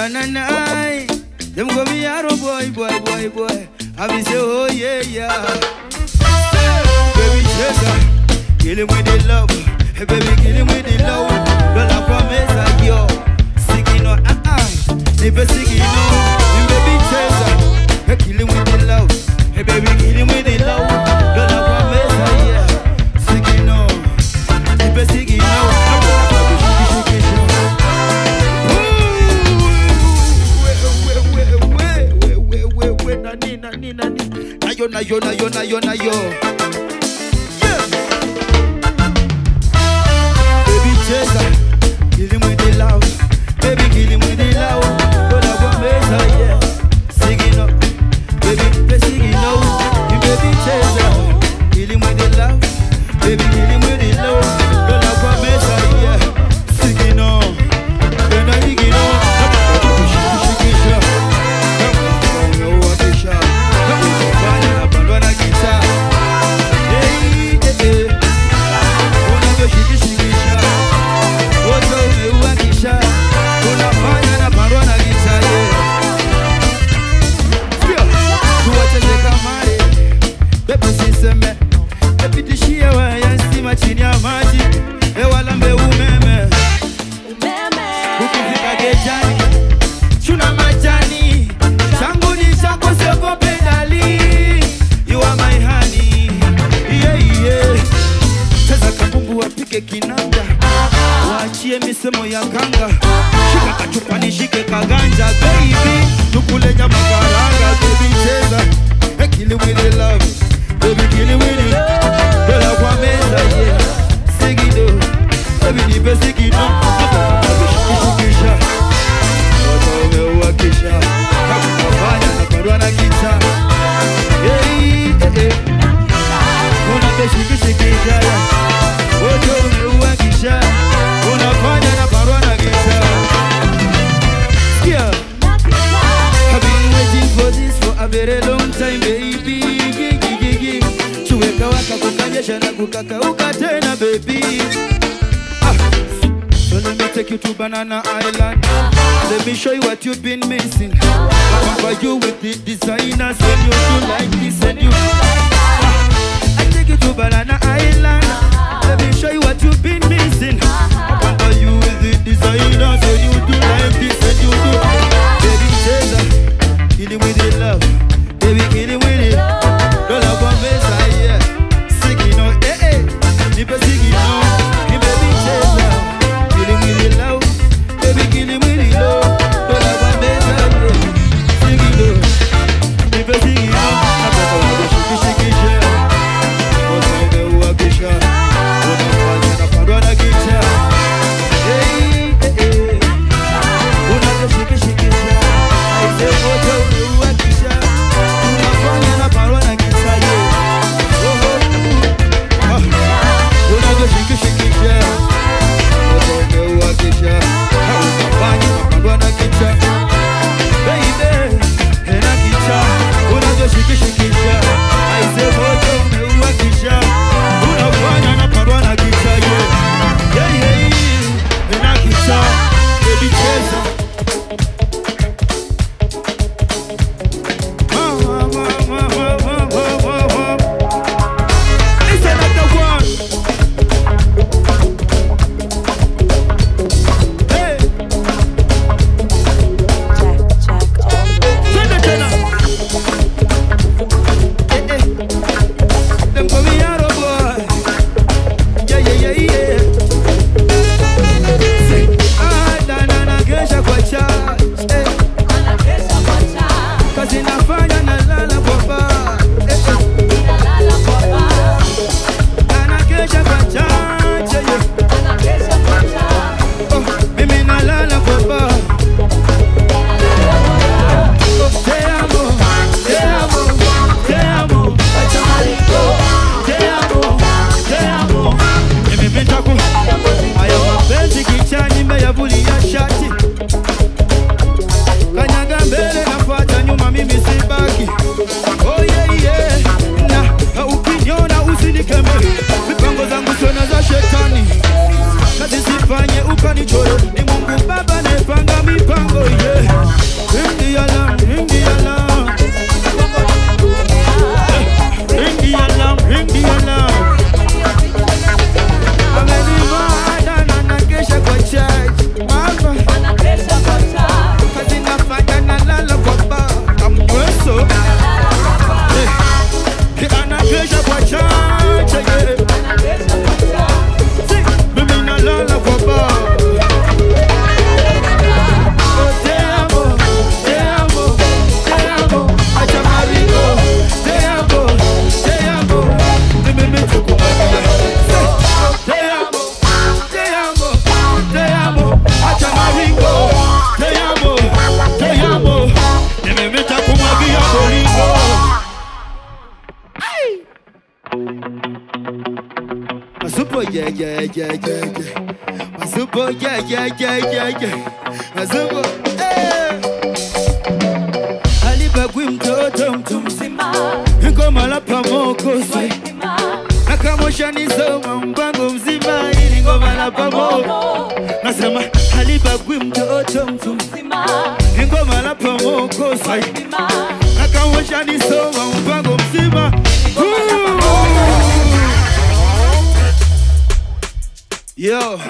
na. Them go me arrow boy. I be say oh yeah. Baby chaser, kill him with the love. Hey baby, kill him with the love. Don't I promise I yo. Singing on never singing on. Baby chaser, hey kill him with the love. Hey baby, kill him with the love. Don't I promise I yeah. Singing on, never singing on. Na yo. Yeah. Baby chaser, kill him with the love. Baby, kill him with the love. Don't have a mesa, yeah. Singing up, baby, play singing up. Baby chaser, kill him with the love. Baby, kill him with the love. Don't have a mesa, yeah. Singing up, then I singing up. Kinanda waachie misemo ya ganga, shika kachupani shike kaganja, baby tukule nyama karanga. Baby chaser, hey kill him with the love. Baby kill him with it. Dola kwa meza yeah. Sigido, baby nipe sigido. Shikisha, wote umewakisha. Kakufanya na parwa na giza. Hey. Unapeshikisha ya. Wote umewakisha. Unafanya na parwa na giza. Yeah. I've been waiting for this for a very long time, baby. Chuweka waka kukanyesha na kukakauka tena, baby. So let me take you to Banana Island. Let me show you what you've been missing. I cover you with the designers when you do like this and you. I take you to Banana Island. Let me show you what you've been missing. I cover you with the designers when you do like this and you do. Baby chaser, kill him with the love. Baby kill him with it. Don't love one mesa, yeah. Singing on, nipe singing on. Baby chaser, kill him with the love. Baby kill him with the love. Don't love one mesa, yeah. Singing on, nipe singing on. Shikisha, wote umewakisha. Unafanya na parwa na giza. Hey. Unapeshikisha. I say yeah, yeah, yeah. Mazubo, yeah, yeah, yeah, yeah, yeah. Mazubo, Halibagwi mtoto mtu mzima, ngoma la pamoko swahilima. Nakamosha nisoma mpango mzima, ili ngoma la pamoko. Nasema halibagwi mtoto mtu mzima, ngoma la pamoko swahilima. Nakamosha nisoma mpango mzima. Yo.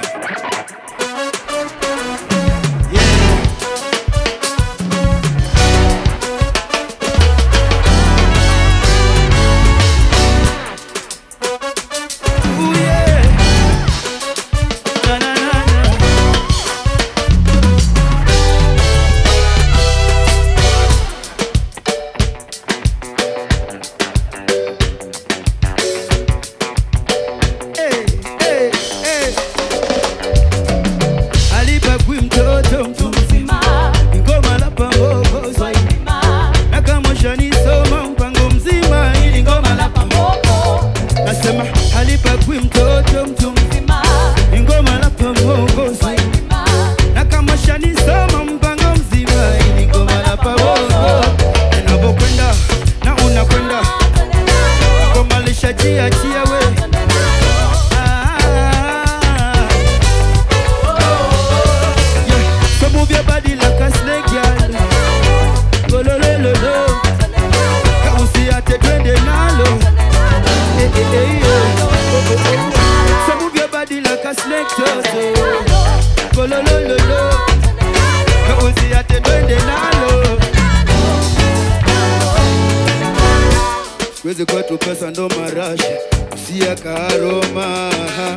Kwezi kwetu pesa ndo marashi, usia karoma.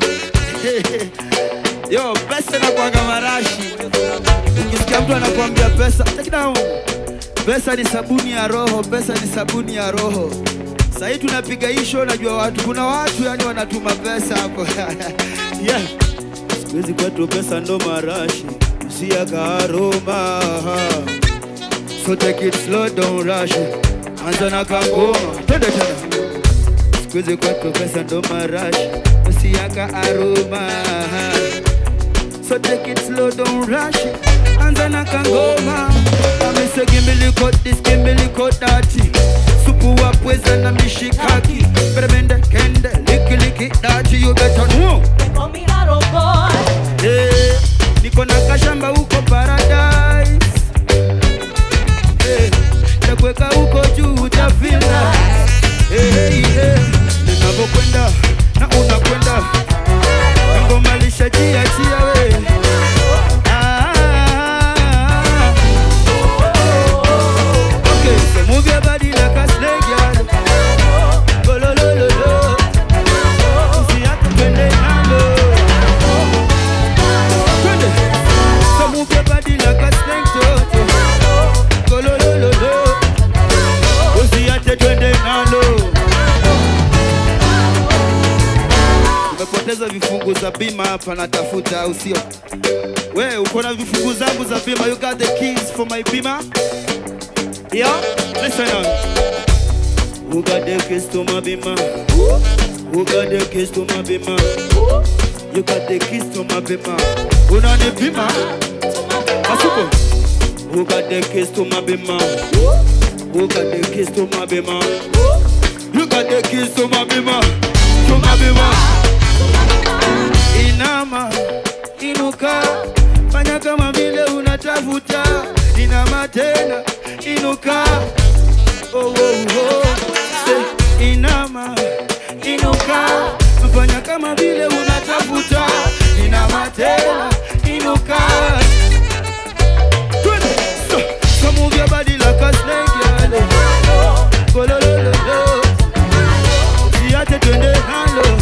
Yo, pesa na kuanga marashi. Ukisikia mtu anakuambia pesa, take it down. Pesa ni sabuni ya roho, pesa ni sabuni ya roho. Sasa tunapiga hii show, najua watu, kuna watu yani wanatuma pesa hapo. Yeah. Kwezi kwetu pesa ndo marashi, usia karoma. So take it slow, don't rush it. Anza na kangoma, twende tena. Sikuizi kwetu pesa ndo marashi, usiaka aroma. So take it slow, don't rush it. Anza na kangoma. Amise gimbiliko this, gimbiliko dati. Supu wa pweza na mishikaki. Peremende kende, liki liki dati. You better know. They call me Arrow Boy. Hey, niko na kashamba huko paradise. Hey, nakweka huko juu utafila. Hey, hey, ninapokwenda na unakwenda. Ngoma lishajia chia we. Okay, so move your body like a snake, girl. Go lo lo lo lo. See I can bend it now. So move your body like a snake, girl. Go lo lo lo lo. See I can bend it now. Umepoteza vifungu za bima hapa natafuta au sio? Wewe uko na vifungu zangu za bima, you got the keys for my bima? Yeah, listen on. Who got the keys to my bima? Who got the keys to my bima? You got the keys to my bima. Una ni bima? Asuko. Who got the keys to my bima? Who got the keys to my bima? You got the keys to my bima. To my bima. Inama, inuka, fanya kama vile unatafuta. Inama tena, inuka. Oh, oh, oh. Say, inama, inuka, fanya kama vile unatafuta. Inama tena, inuka. So move your body like a snake, girl. Go lo lo lo lo. See I take you halo.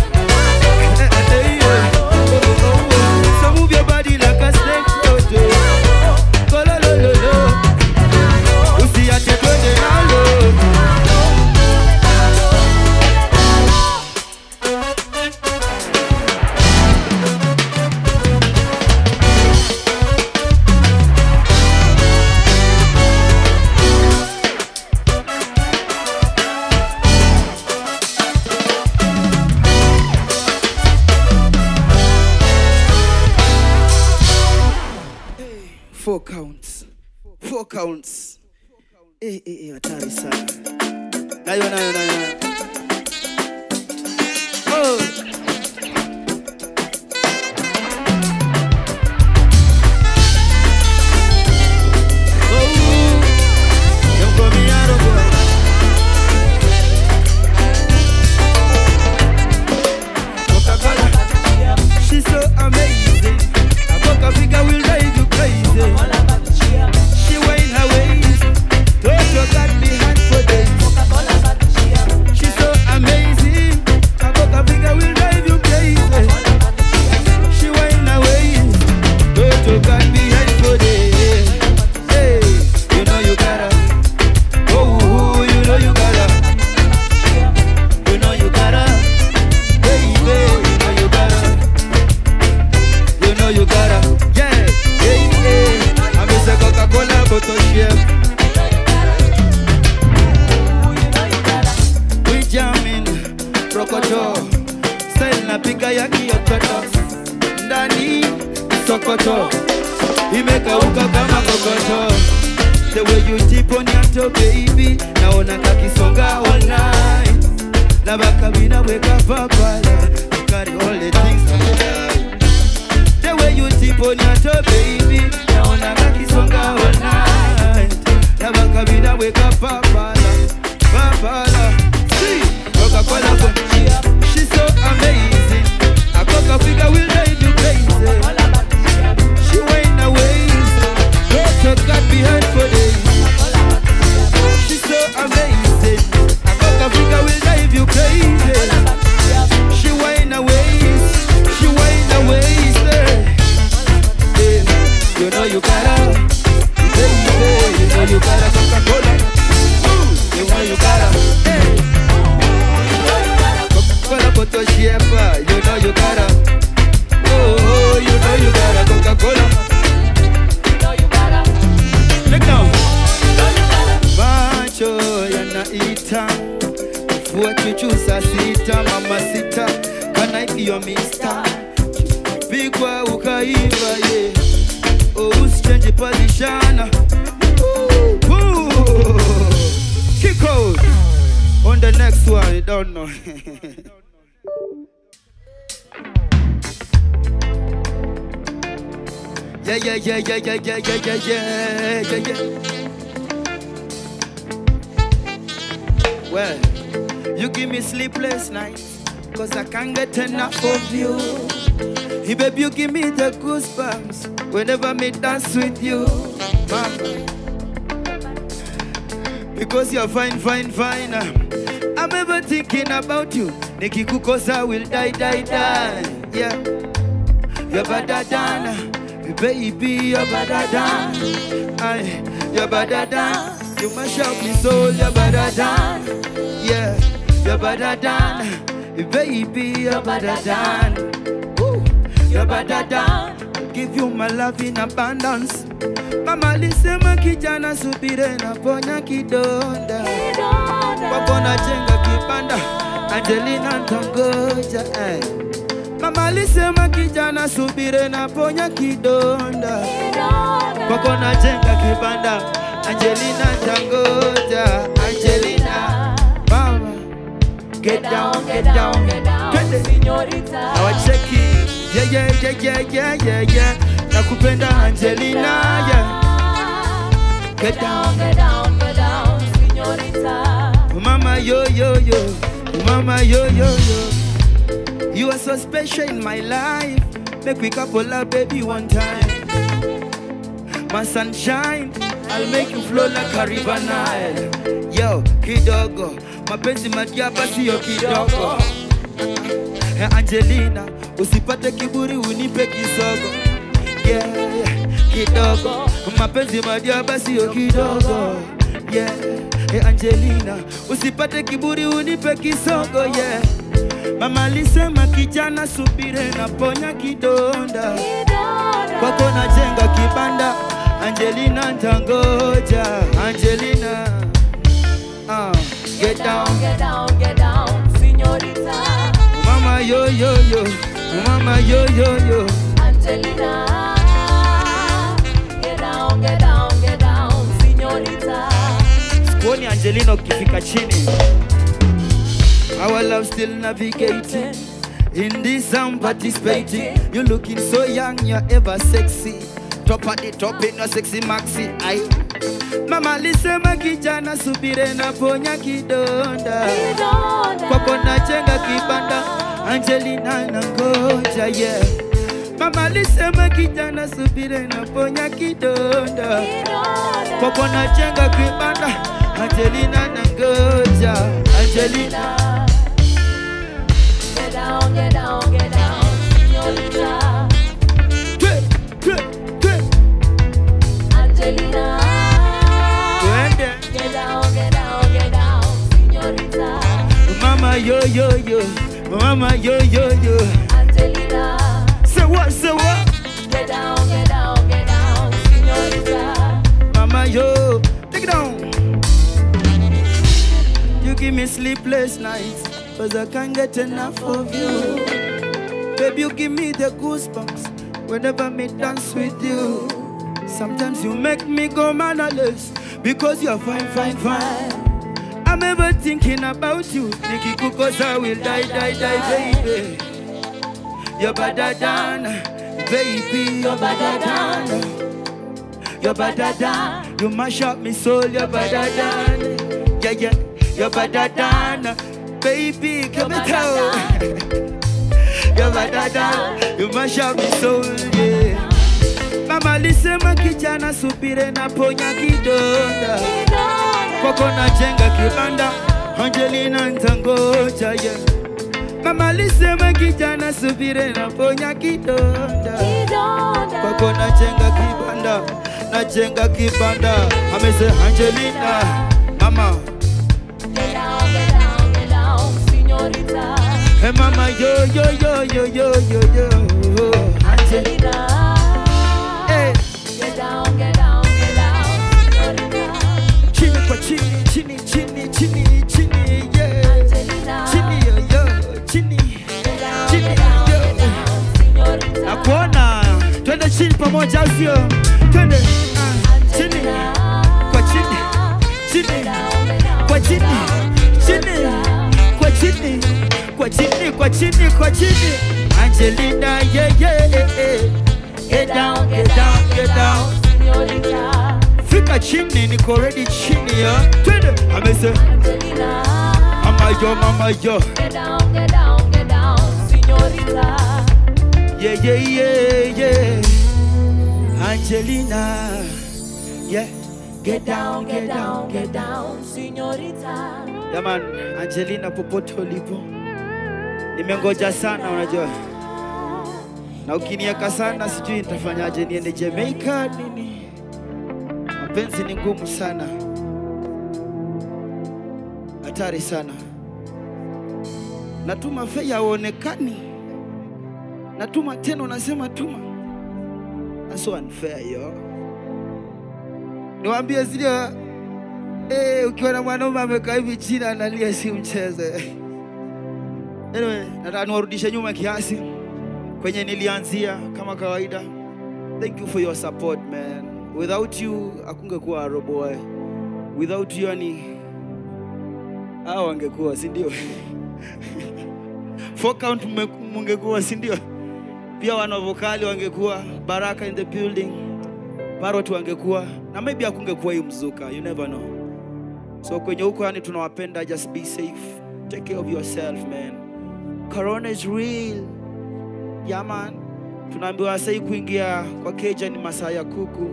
So move your body like a snake, go lo lo lo lo. See I take you halo. 4 counts. Hatari sana. Nayo. Oh. She's so amazing. A coca figure will drive you crazy. She wind her waist. Toto got me hot for days. She's so amazing. A coca figure will drive you crazy. She wind her waist. Toto got me hot for days. Hey, you know you gotta. Oh, you know you gotta. You know you gotta. Baby, you know you gotta. You know you gotta, yeah. I'm Mr. Coca-Cola bottle chef. We jamming, rokoto. Style na piga yaki yokoto. Ndani, sokoto. Imeka uka kama kokoto. The way you tip on your toe, baby. Naona kakisonga all night. Labaka mina weka papala. You carry all the things from the life. The way you tip on your toe, baby. Naona kakisonga all night. Labaka mina weka papala. See, Coca-Cola, she's so amazing. A coca figure will drive you crazy. She wind her waist. Her got behind for days. She's so amazing. A coca figure will drive you crazy. She wind her waist. She wind her waist. Hey, you know you gotta. Baby, you know you gotta Coca-Cola. You know you gotta. Hey, Coca-Cola bottle shaper. You know you gotta. Oh, you know you gotta Coca-Cola. Look now. Macho yanaita. Fua chuchu saa sita. Mama sita. Can I be your mister? Pigwa ukaiva, yeah. Oh, uschange position. Kick out. On the next one, you don't know. Yeah. Well, you give me sleepless nights, 'cause I can't get enough of you. Hey baby, you give me the goosebumps whenever me dance with you, mama. Because you're fine. I'm ever thinking about you. Nikikukosa will die. Yeah, you're better than, baby, you're better than. You're better than. You mash up my soul, you're better than. Yeah, you're better than, baby, you're better than. You're better than. Give you my love in abundance. Mama lisema kijana subire na ponya kidonda. Wapona jenga kibanda, Angelina ntangoja. Mama lisema kijana subire na ponya kidonda. Wapona jenga kibanda, Angelina ntangoja. Angelina, mama, get down, señorita. I was checking. Yeah. Nakupenda Angelina, yeah. Get down, señorita. Mama, yo. Mama, yo. You are so special in my life. Make we couple up, baby, one time. My sunshine, I'll make you flow like a river Nile. Yo, kidogo, mapenzi madiaba siyo kidogo. Angelina, usipate kiburi unipe kisogo. Yeah, kidogo, mapenzi madiaba siyo kidogo. Yeah, Angelina, usipate kiburi unipe kisogo. Yeah, mama lisema kijana subire na ponya kidonda. Kwako najenga kibanda, Angelina ntangoja. Angelina, get down, señorita. Mama, yo. Mama, yo. Angelina, get down, Sikuoni Angelina ukifika chini. Our love still navigating. In this I'm participating. You looking so young, you're ever sexy. Top at the top in your sexy maxi. Aye. Mama lisema kijana subire na ponya kidonda. Kwako najenga kibanda, Angelina nangoja yeah. Mama lisema kijana subire na ponya kidonda. Kwako najenga kibanda, Angelina nangoja. Angelina. Get down, get down, get down, señorita. Angelina. Get down, get down, get down, señorita. Mama yo yo yo, mama yo yo yo. Angelina. Say what, say what? Get down, señorita. Mama yo, take it down. You give me sleepless nights, 'cause I can't get enough of you. Baby, you give me the goosebumps whenever me dance with you. Sometimes you make me go mannerless because you're fine, fine, fine. I'm ever thinking about you. Nikikukosa, I will die, die, die, baby. You're better than, baby. You're better than. You're better than. You mash up me soul. You're better than. Yeah, yeah. You're better than, baby. Come and tell. You're better than. You mash up me soul. Yeah. Mama lisema kijana subire na ponya kidonda. Kwako najenga kibanda, Angelina ntangoja yeah. Mama lisema kijana subire na ponya kidonda. Kwako najenga kibanda, najenga kibanda. Amese Angelina, mama. Get down, señorita. Hey mama yo yo yo yo yo yo yo. Angelina. Get down, señorita. Chini kwa chini, chini, chini, chini, chini, yeah. Angelina. Chini yo yo, chini, chini yo. Nakuona, twende chini pamoja usio. Twende, chini, kwa chini, chini, kwa chini, chini, kwa chini, kwa chini, kwa chini, kwa chini. Angelina, yeah, yeah, yeah. Get down, get down, get down. Señorita. Fika chini, niko ready chini ya. Twende, amese. Angelina. Mama yo, mama yo. Get down, señorita. Yeah, yeah, yeah, yeah. Angelina. Yeah. Get down, get down, get down. Señorita. Yeah man, Angelina popote ulipo. Nimengoja sana unajua. Na ukinieka sana sijui nitafanyaje, niende Jamaica nini. Mapenzi ni ngumu sana. Hatari sana. Natuma fea haonekani. Natuma tena unasema tuma. That's so unfair yo. Niwaambie sio ukiwa na mwanaume amekaa hivi chini analia si mchezo. Anyway, nataka niwarudishe nyuma kiasi kwenye nilianzia kama kawaida. Thank you for your support man. Without you akungekuwa Roboy. Without you ani hao wangekuwa si ndio? Four count mungekuwa si ndio? Pia wana vokali wangekuwa, Baraka in the building. Parrot wangekuwa na maybe akungekuwa hii mzuka, you never know. So kwenye huko yani tunawapenda, just be safe. Take care of yourself man. Corona is real. Yeah man. Tunaambiwa sasa kuingia kwa keja ni masaa ya kuku.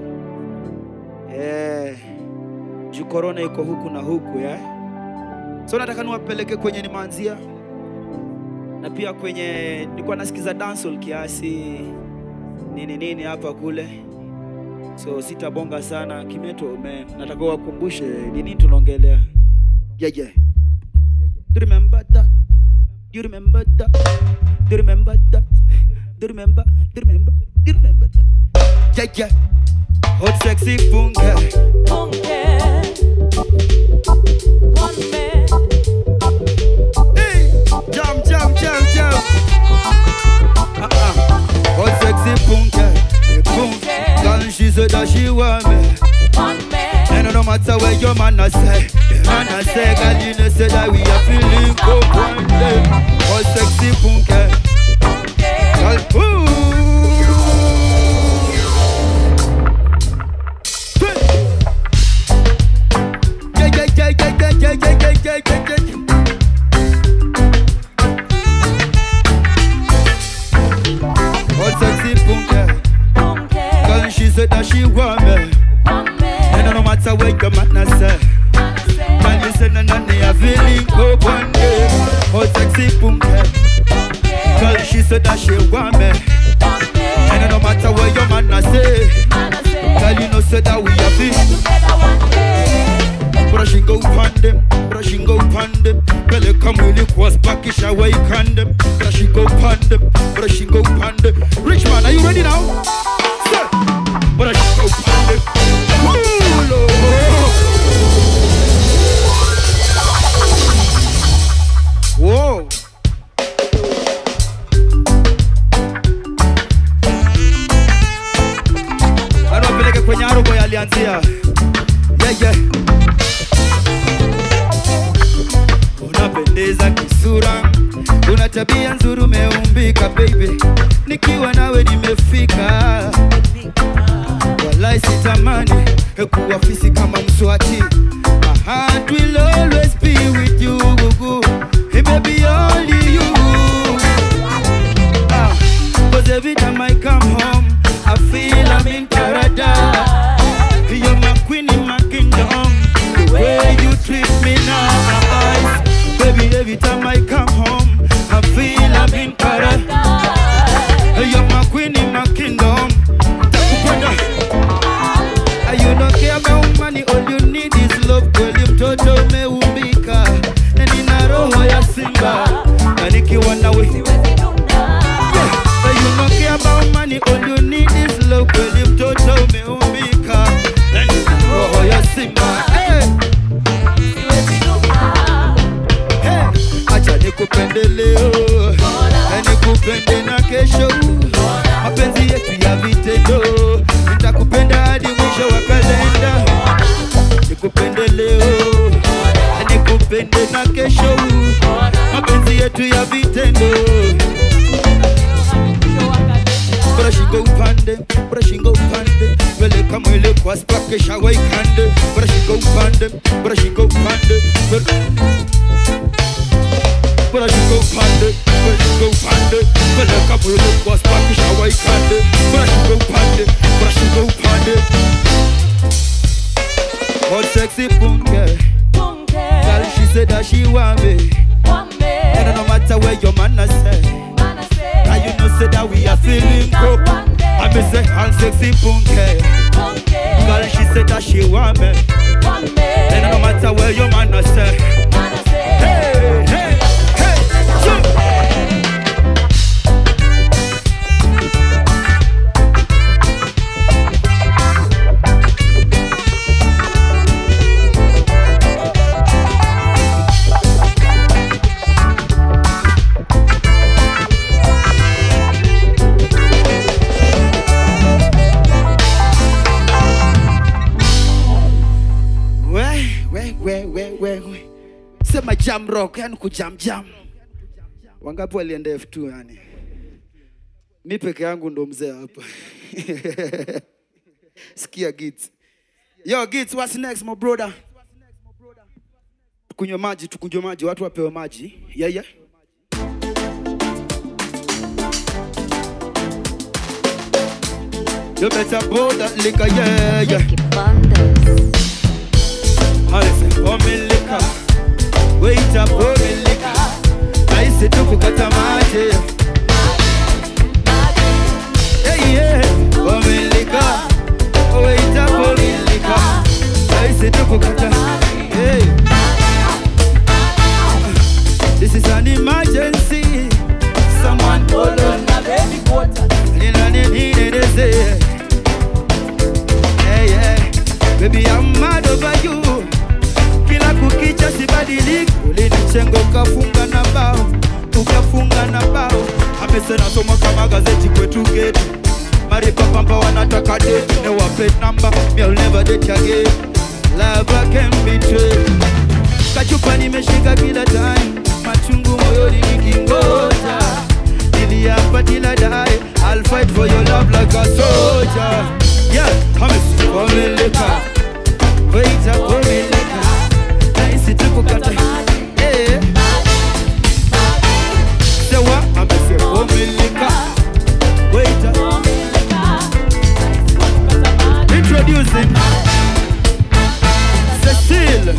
Juu corona iko huku na huku So nataka niwapeleke kwenye nimeanzia. Na pia kwenye nilikuwa nasikiza dancehall kiasi nini hapa kule. So sitabonga sana Kimeto man. Nataka wakumbushe nini tunaongelea. Yeah. Do you remember that? Do you remember that? Do you remember that? Do you remember? Do you remember? Do you remember that? Yeah. Hot sexy punke. Punke. One man. Hey, jam. Hot sexy punke. Punke. Girl, she said that she want me. One man. And no matter where your man I say. And I say, girl, you know, say that we are feeling good one day. Oh, sexy punke. Girl, ooh. Oh, sexy punke. Girl, she said that she want me. And no matter what your man say. Man, you said that they are feeling good one day. Oh, sexy punke. Girl, she said that she want me. And no matter what your man say. Girl, you know said that we are feeling. Brushing go pandem, brushing go pandem. Belly come really close, packish away condom. Brushing go pandem, brushing go pandem. Rich man, are you ready now? Sir, brushing go pandem. Whoa. Anapeleke kwenye arobo ya alianzia. Yeah. Unapendeza kisura, una tabia nzuri, umeumbika baby. Nikiwa nawe nimefika. Wallahi sitamani kuwafisi kama mswati. My heart will always be with you, gugu. Hey baby, only you. Cause every time I come home, I feel I'm in paradise. You're my queen in my kingdom. The way you treat me nice. Baby, every time I come home, I feel I'm in paradise. You're my queen in my kingdom. You don't care about money, all you need is love. Girl, mtoto umeumbika na nina roho ya simba. Na nikiwa nawe you don't care about money, all you need is love. Girl, mtoto umeumbika na nina roho ya simba. Acha nikupende leo, nikupende na kesho. Mapenzi yetu ya vitendo, nitakupenda hadi mwisho wa kalenda. Nikupende leo, nikupende na kesho. Mapenzi yetu ya vitendo. Brashingo upande, brashingo upande. Wele kama ile kwa spake shawa ikande. Brashingo upande, brashingo upande. Brashingo upande, brashingo upande. Wele kama ile kwa spake shawa ikande. Brashingo upande, brashingo upande. Oh sexy punke. Girl, she said that she want me. And no matter where your man say. And you know say that we are feeling good. I be say all sexy punke. Girl, she said that she want me. And no matter where your man say. Hey, hey, hey, jump. Sema jam rock, yani kujam. Wangapi walienda F2 yani? Mi peke yangu ndo mzee hapa. Sikia Gits. Yo Gits, what's next my brother? Tukunywe maji, watu wapewe maji. Yeah. You better pour that liquor, yeah. Listen, pour me liquor. Wait up, pour me liquor. I said to kukata maji. Yeah, pour me liquor. Wait up, pour me liquor. I said to kukata. Hey, this is an emergency. Someone call on my baby quarter. Hey, baby, I'm mad over you. Kila kukicha sibadiliki. Ulinichenga ukafunga na bao. Amesema soma kama gazeti kwetu gate. Mari papa wanataka date. No plate number, me I'll never date again. Love can betray. Kachupa nimeshika kila time, machungu moyoni nikingoja. Niliapa till I die, I'll fight for your love like a soldier. Yeah, komeleka, wait up, komeleka. Naisi tukukata, yeah. Sewa, komeleka, wait up. Introducing Cecile.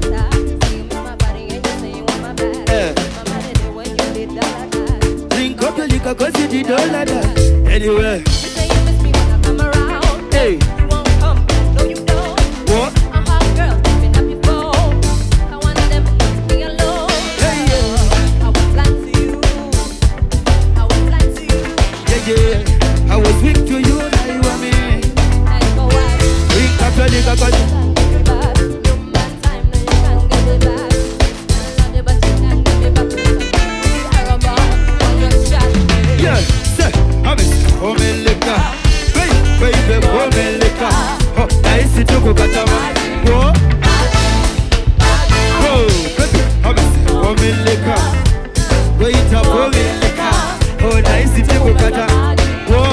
Drink up your liquor cause you did all of that. Anyway, You say you miss me when I come around. hey, You won't come, no you don't. what? I have girls keeping up your phone. I want them to be alone. Hey, yeah. I was blind to you. I was blind to you. Yeah, yeah. I was weak to you, now you are me. I go out. Drink up your liquor cause you Get me back. No man time, no you can't get me back. I love you but you can't get me back. We are about on your shot. yeah, say, komeleka. Baby, komeleka. Oh, naisi tukukata ma. What? Oh, baby, komeleka. Wait up, komeleka. Oh, naisi tukukata. Whoa,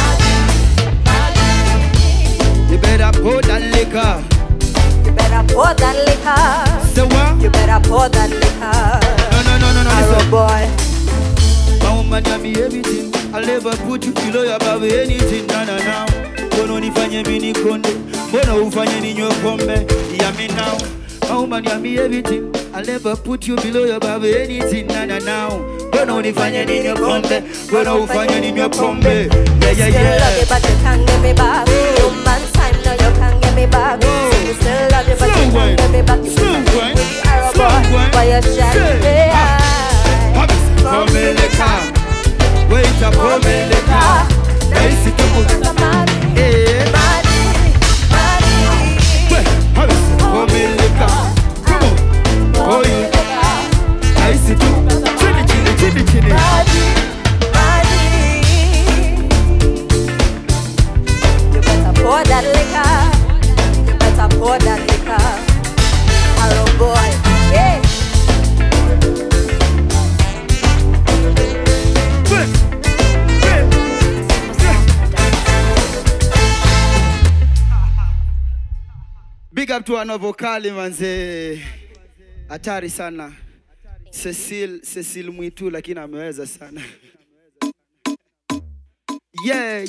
you better pour that liquor. You better pour that liquor. Say what? You better pour that liquor. No, Arrow listen. boy. My woman got me everything. I'll never put you below your baby anything. Na. Bono nifanye mini konde. Bono ufanye ninyo pombe. Yeah, me now. My woman got me everything. I'll never put you below your baby anything. Na. Bono nifanye ninyo pombe. Bono ufanye ninyo pombe. Yeah, Still love you, but you can't get me back. No man's time, no, you can't get me back. Whoa. So you still love you, but you Slow can't get me back. You Slow can't wine. we are a Slow boy, wine. but you're shy. Say. Komeleka. Wait up, komeleka. Naisi tukukata. Eh. Komeleka. Come on. Oh, you. Naisi tu. Chini. You better pour that liquor. You better pour that liquor. Arrow boy, yeah. Big up to another vocali manze. Hatari sana. Cecile Mwitu lakini ameweza sana. Yeah.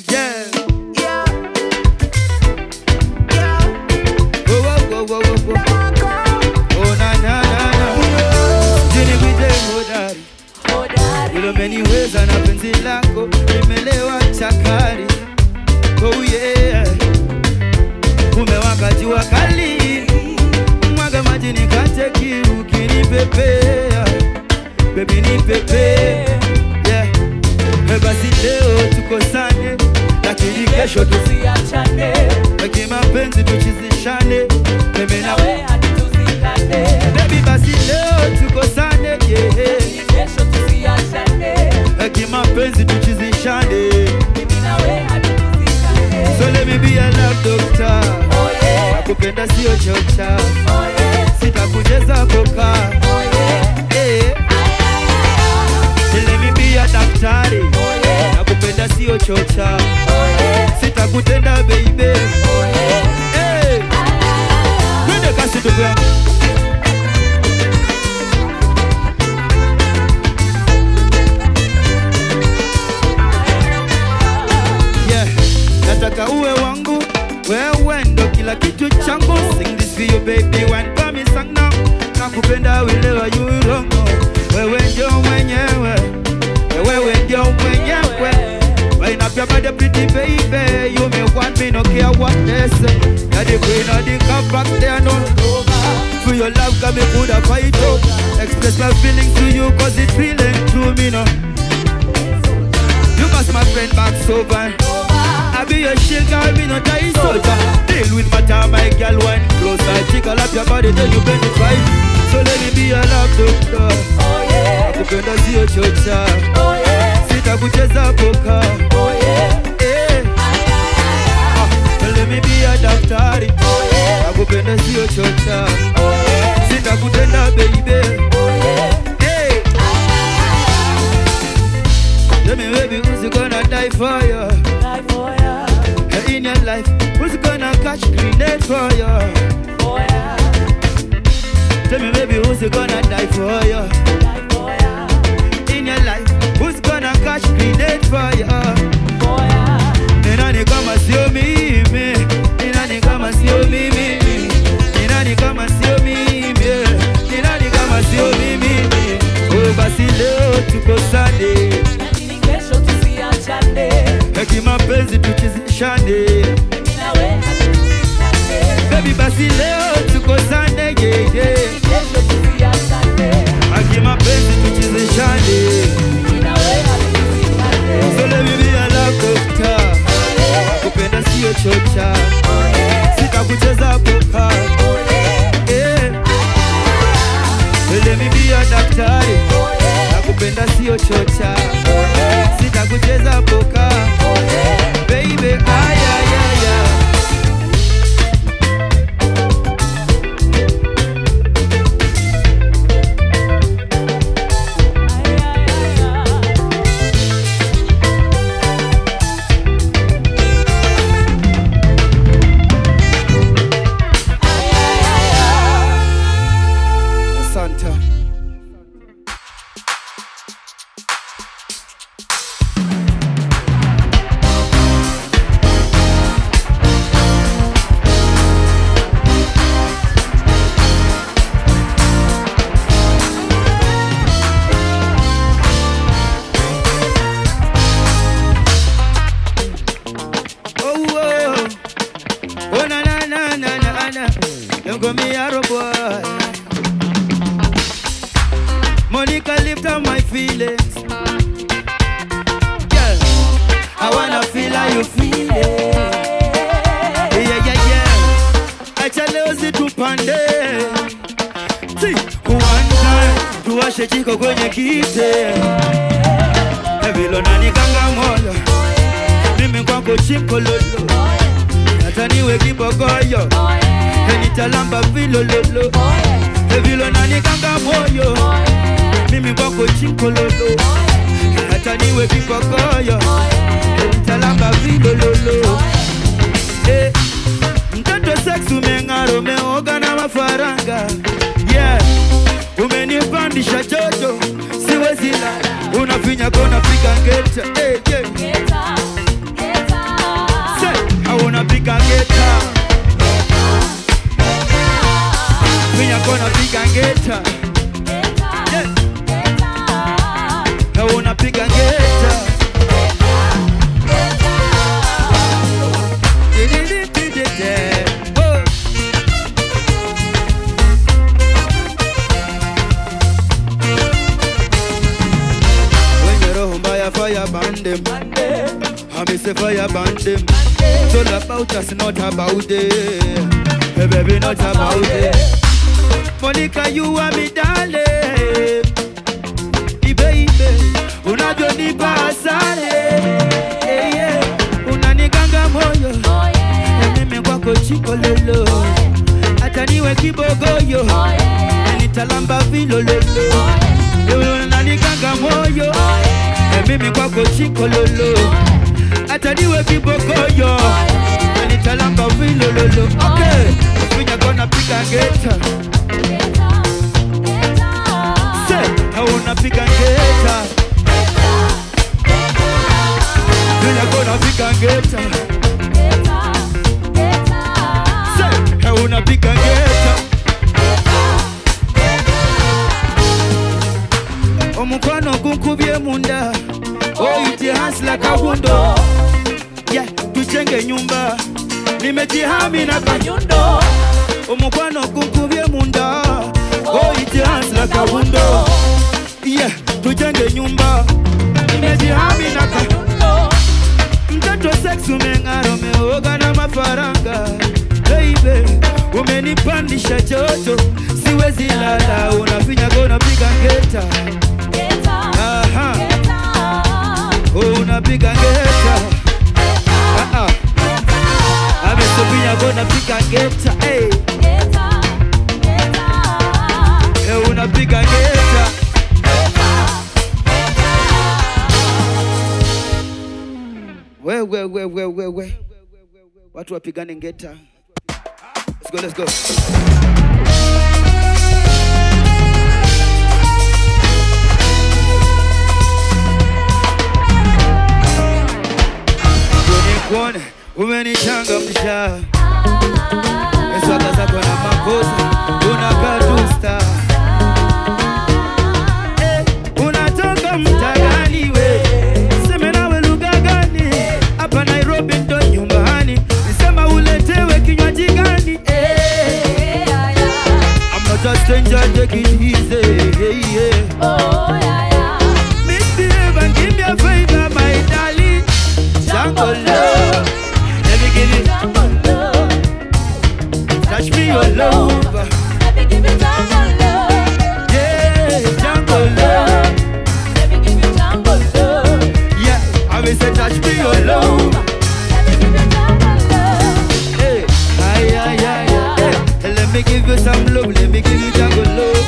Whoa. Oh na. Jini bide hodari. Ilo meniweza na penzi lako. Nimelewa chakari. Oh yeah. Umewaka jua kali. Mwaga maji nikate kiu kinipepea. Baby nipepea. Yeah. Basi leo tukosane, lakini kesho tusiachane. Weki mapenzi tuchizishane. Mimi na wewe hadi tuzikane. Baby basi leo tukosane, yeah. Kesho tusiachane. Weki mapenzi tuchizishane. Mimi na wewe hadi tuzikane. So let me be a love doctor. Oh yeah. Nakupenda sio chocha. Oh yeah. Sitakujeza boka. Oh yeah. Eh. Let me be a daktari. Oh yeah. Nakupenda sio chocha. Oh yeah. Sitakutenda baby. Oh yeah. Hey. Twende kasi tupe. Yeah. Nataka uwe wangu. Wewe ndo kila kitu changu. Sing this for you baby when come in song now. Nakupenda welewa you wrong. Wewe ndio mwenyewe. Wewe ndio mwenyewe. Wind up your body pretty baby. You may want me no care what they say. You're the queen of the cup back there no. For your love got me good a fight out. Express my feelings to you cause it's feeling true me no. You must my friend back sober. I be your shield girl me no die soldier. Deal with my time my girl wine closer. Jiggle up your body then you bend it right. So let me be your love doctor. Oh yeah. Nakupenda sio chocha. Oh yeah. Sitakucheza poka. Oh yeah. Eh. Let me be a daktari. Oh yeah. Nakupenda sio chocha. Sitakutenda baby. Hey. Tell me baby, who's gonna die for you? In your life, who's gonna catch grenade for you? Tell me baby, who's gonna die for you? In your life, who's gonna catch grenade for you? Ni nani kama sio mimi? Ni nani kama sio mimi? Ni nani kama sio mimi? Ni nani kama sio mimi? Oh basi leo tuko Sunday, lakini kesho tusiachane. Kimapenzi tuchezeshane. Baby basi leo tuko Sunday, yeah, yeah. Kesho tusiachane. Kimapenzi tuchezeshane. So let me be a doctor. Kupenda sio chocha. Sitakucheza poka. Let me be a daktari. Nakupenda sio chocha. Sitakucheza poka. Baby, ay, ay, ay, ay. Monica, lift up my feelings. Girl, I wanna feel how you feel it. Yeah, yeah, yeah. Achale usitupande. Si, one time tuwashe jiko kwenye kite. Vilo nani kanga moyo. Mimi kwako chimkololo. Hata niwe kibogoyo. Nitalamba vilo lolo. Vilo nani kanga moyo. Mimi kwako chinkololo. Hata niwe kibogoyo. Nitalamba vilo lolo. Mtoto sex umengaro umeoga na mafaranga. Yeah, umenipandisha jojo. Siwezi lala. Unafinya kona pika ngeta. Hey, yeah. Geta. Say, I wanna pika ngeta. Finya kona pika ngeta. Yeah. I wanna pika ngeta. Fire band them. I say fire band them. It's all about us, not about them. Hey baby, not about them. Monica, you are me darling. Baby, unajua nipa asale. Yeah, unanikanga moyo. Mimi kwako chikololo. Hata niwe kibogoyo. Nitalamba vilo lolo. Unanikanga moyo. Mimi kwako chikololo. Hata niwe kibogoyo. Nitalamba vilo lolo. Okay, finya kona pika ngeta. Say, I wanna pika ngeta. Finya kona pika ngeta. Say, I wanna pika ngeta. Omukwano kunkubye munda. Oh, iti hasla kahundo. Yeah, tuchenge nyumba. Nimejihami na kanyundo. Omukwano kunkubye munda. Oh, iti hasla kahundo. Yeah, tuchenge nyumba. Nimejihami na kanyundo. Mtoto sex umengaro umeoga na mafaranga. Baby, umenipandisha joto. Siwezi lala, unafinya kona piga ngeta. Aha. Unapiga ngeta. Amesubinya kona piga ngeta. Hey. wapiga ngeta. We. Watu wapigane ngeta. Let's go. Kuone umenichangamsha, swaga zako na makosa unakaa tu star. Unatoka mtaani we, sema nawe lugha gani? Hapa Nairobi ndo nyumbani, nisema uletewe kinywaji gani? I'm not a stranger, take it easy. Misbehave and give me a favor, my darling. Jungle love, let me give you jungle love. Touch me all over, Let me give you jungle love. yeah, jungle love. Let me give you jungle love. Yeah, I will say touch me all over. Let me give you jungle love. Hey, hey. Let me give you some love, let me give you jungle love.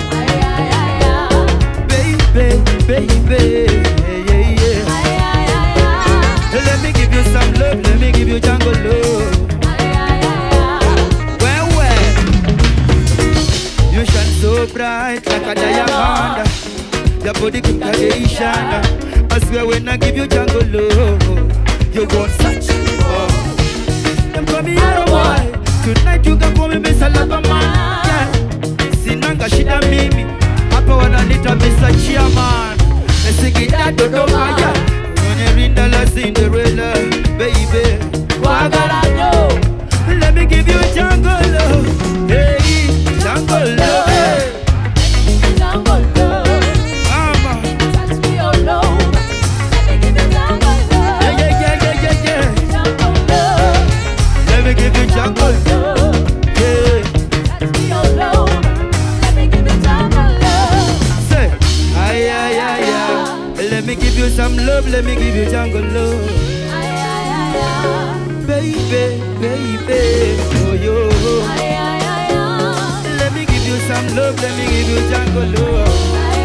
Baby, yeah. Let me give you some love, let me give you jungle love. Well, you shine so bright like a diamond. Your body keep Kardashian. I swear when I give you jungle love, you won't touch more. Them call me hero boy. Tonight you can call me Mr. Loverman. Yeah, sinanga shida mimi. Hapa wananita Mr. Chairman. Sing that Dodoma, yeah. Rinda la Cinderella, baby. Let me give you jungle love, hey, jungle love, hey. Jungle love. Mama, Touch me all over. Let me give you jungle love. yeah. Jungle love. Let me give you jungle love, yeah. Touch me all over. Let me give you jungle love. Say, let me give you some love, let me give you jungle love, baby, oh yo. Let me give you some love, let me give you jungle love.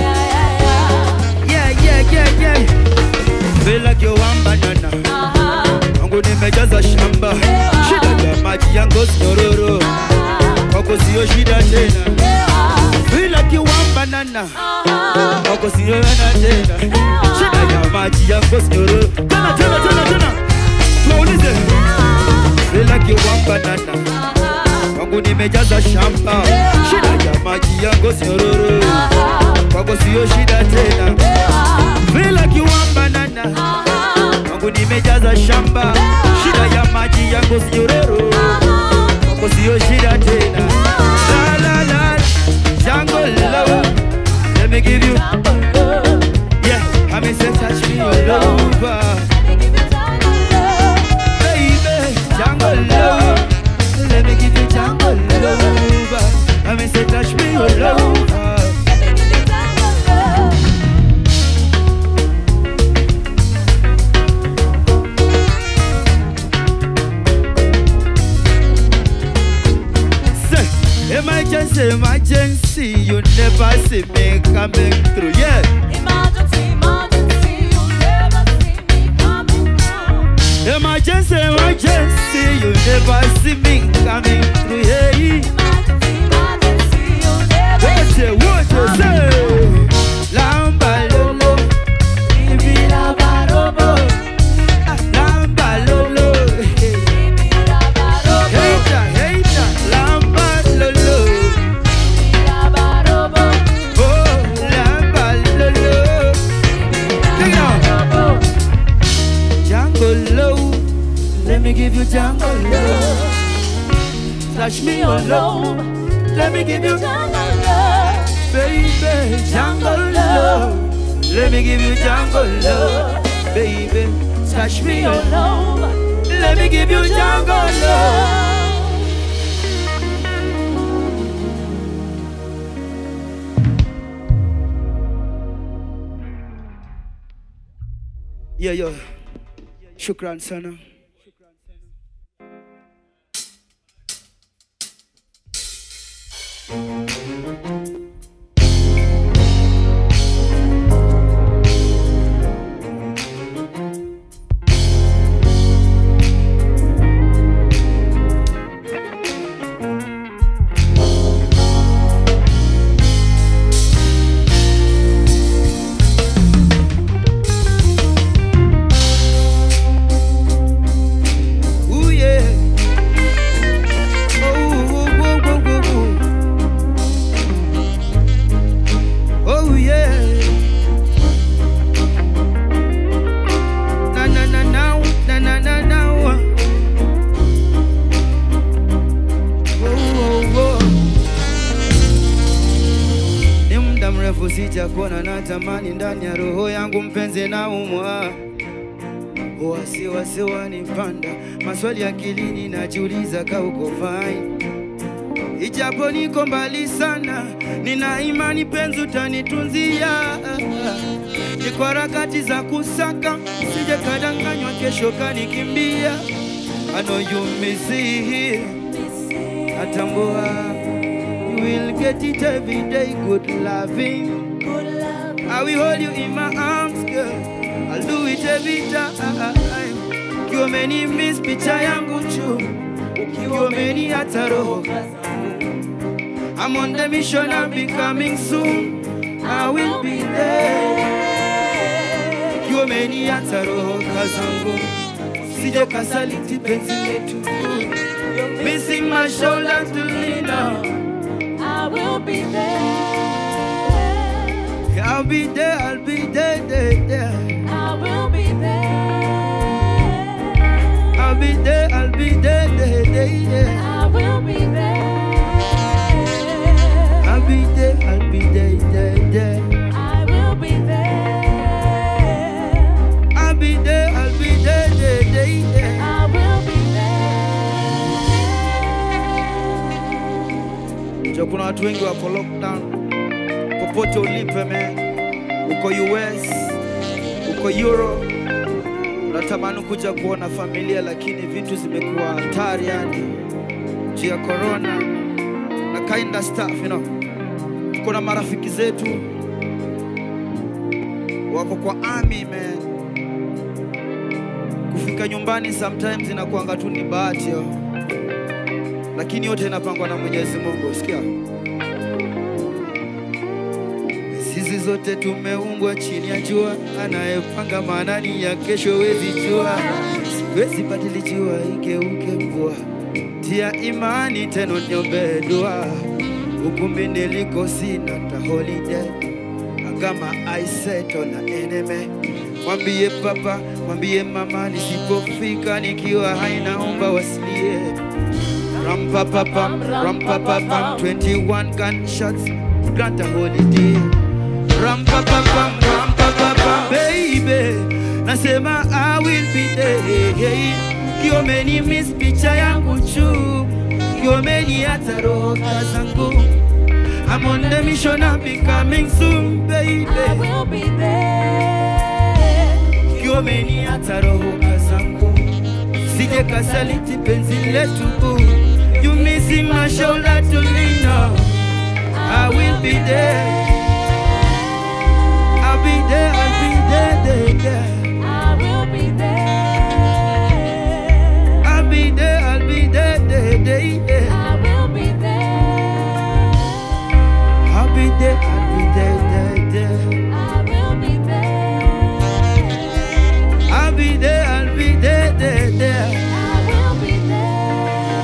Yeah. Feel like you want banana. Mungu nimejaza shamba. Shida ya maji yangu nyororo. Kwako sio shida tena. Feel like you want banana. Kwako sio na tena. Shida ya maji yangu nyororo. Tena. Tuulize. Feel like you want banana. Mungu nimejaza shamba. Shida ya maji yangu nyororo. Kwako sio shida tena. Feel like you want banana. Mungu nimejaza shamba. Shida ya maji yangu nyororo. Kwako sio shida tena. La. Jungle love. Let me give you. Yeah, I mean say touch me all over. Baby, jungle love. Let me give you jungle love. I mean say touch me all over. Emergency, you never see me coming through, yeah. Emergency, you never see me coming through. Emergency, you never see me coming through, yeah. Emergency, you never see me What you say? Lamba lolo, ibi lamba robo. Lamba lolo, hater, lamba lolo. Let me give you jungle love. Touch me all over. Let me give you jungle love. baby, jungle love. Let me give you jungle love, baby. Touch me all over. Let me give you jungle love. Yeah. Shukran sana. mrefu sijakuona, natamani ndani ya roho yangu mpenzi na umwa. Wasiwasi wanipanda, maswali akilini najiuliza ka uko fine. Ijapo niko mbali sana, nina imani penzi utanitunzia. Niko harakati za kusaka, sije kadanganywa kesho kanikimbia. I know you miss it, natambua you will get it every day. Good loving, I will hold you in my arms, girl. I'll do it every time. Ukiwa umeni miss picha yangu juu, ukiwa umeni hata roho. I'm on the mission, I'll be coming soon. I will be there. Ukiwa umeni hata roho kazangu, sije kasaliti penzi letu. Missing my shoulder to lean on. I will be there. I'll be there, I'll be there, there. I will be there. I'll be there, I'll be there, there. I will be there. I'll be there, I'll be there, there. I will be there. I'll be there, I'll be there, there. I will be there. Kuna watu wengi wako lockdown. Popote ulipe man, uko US, uko Euro, unatamani kuja kuona familia, lakini vitu zimekuwa hatari yani juu ya corona na kinda stuff, you know. Kuna marafiki zetu wako kwa army man. Kufika nyumbani sometimes inakuanga tu ni bahati yo, lakini yote inapangwa na Mwenyezi Mungu, usikia? Sisi zote tumeumbwa chini ya jua, anayepanga manani ya kesho wezi jua. Siwezi badili jua igeuke mvua, tia imani tena niombe dua. Ukumbi niliko sina ta holiday, kama I set on an enemy. Mwambie papa, mwambie mama, nisipofika nikiwa hainaomba wasilie. Ram pa pa pam, 21 gunshots, grant a holiday. Ram pa pa pam, baby, nasema I will be there. Kio meni miss picha yangu juu, kio meni hata roho zangu. I'm on the mission, I'll be coming soon, baby. I will be there. Kio meni hata roho zangu, sije kasaliti penzi letu. You missing my shoulder to lean on. I will be there. I'll be there, I'll be there, there. I will be there. I'll be there, I'll be there, there. I will be there. I'll be there, I'll be there, there. I will be there. I'll be there, I'll be there, there. I will be there.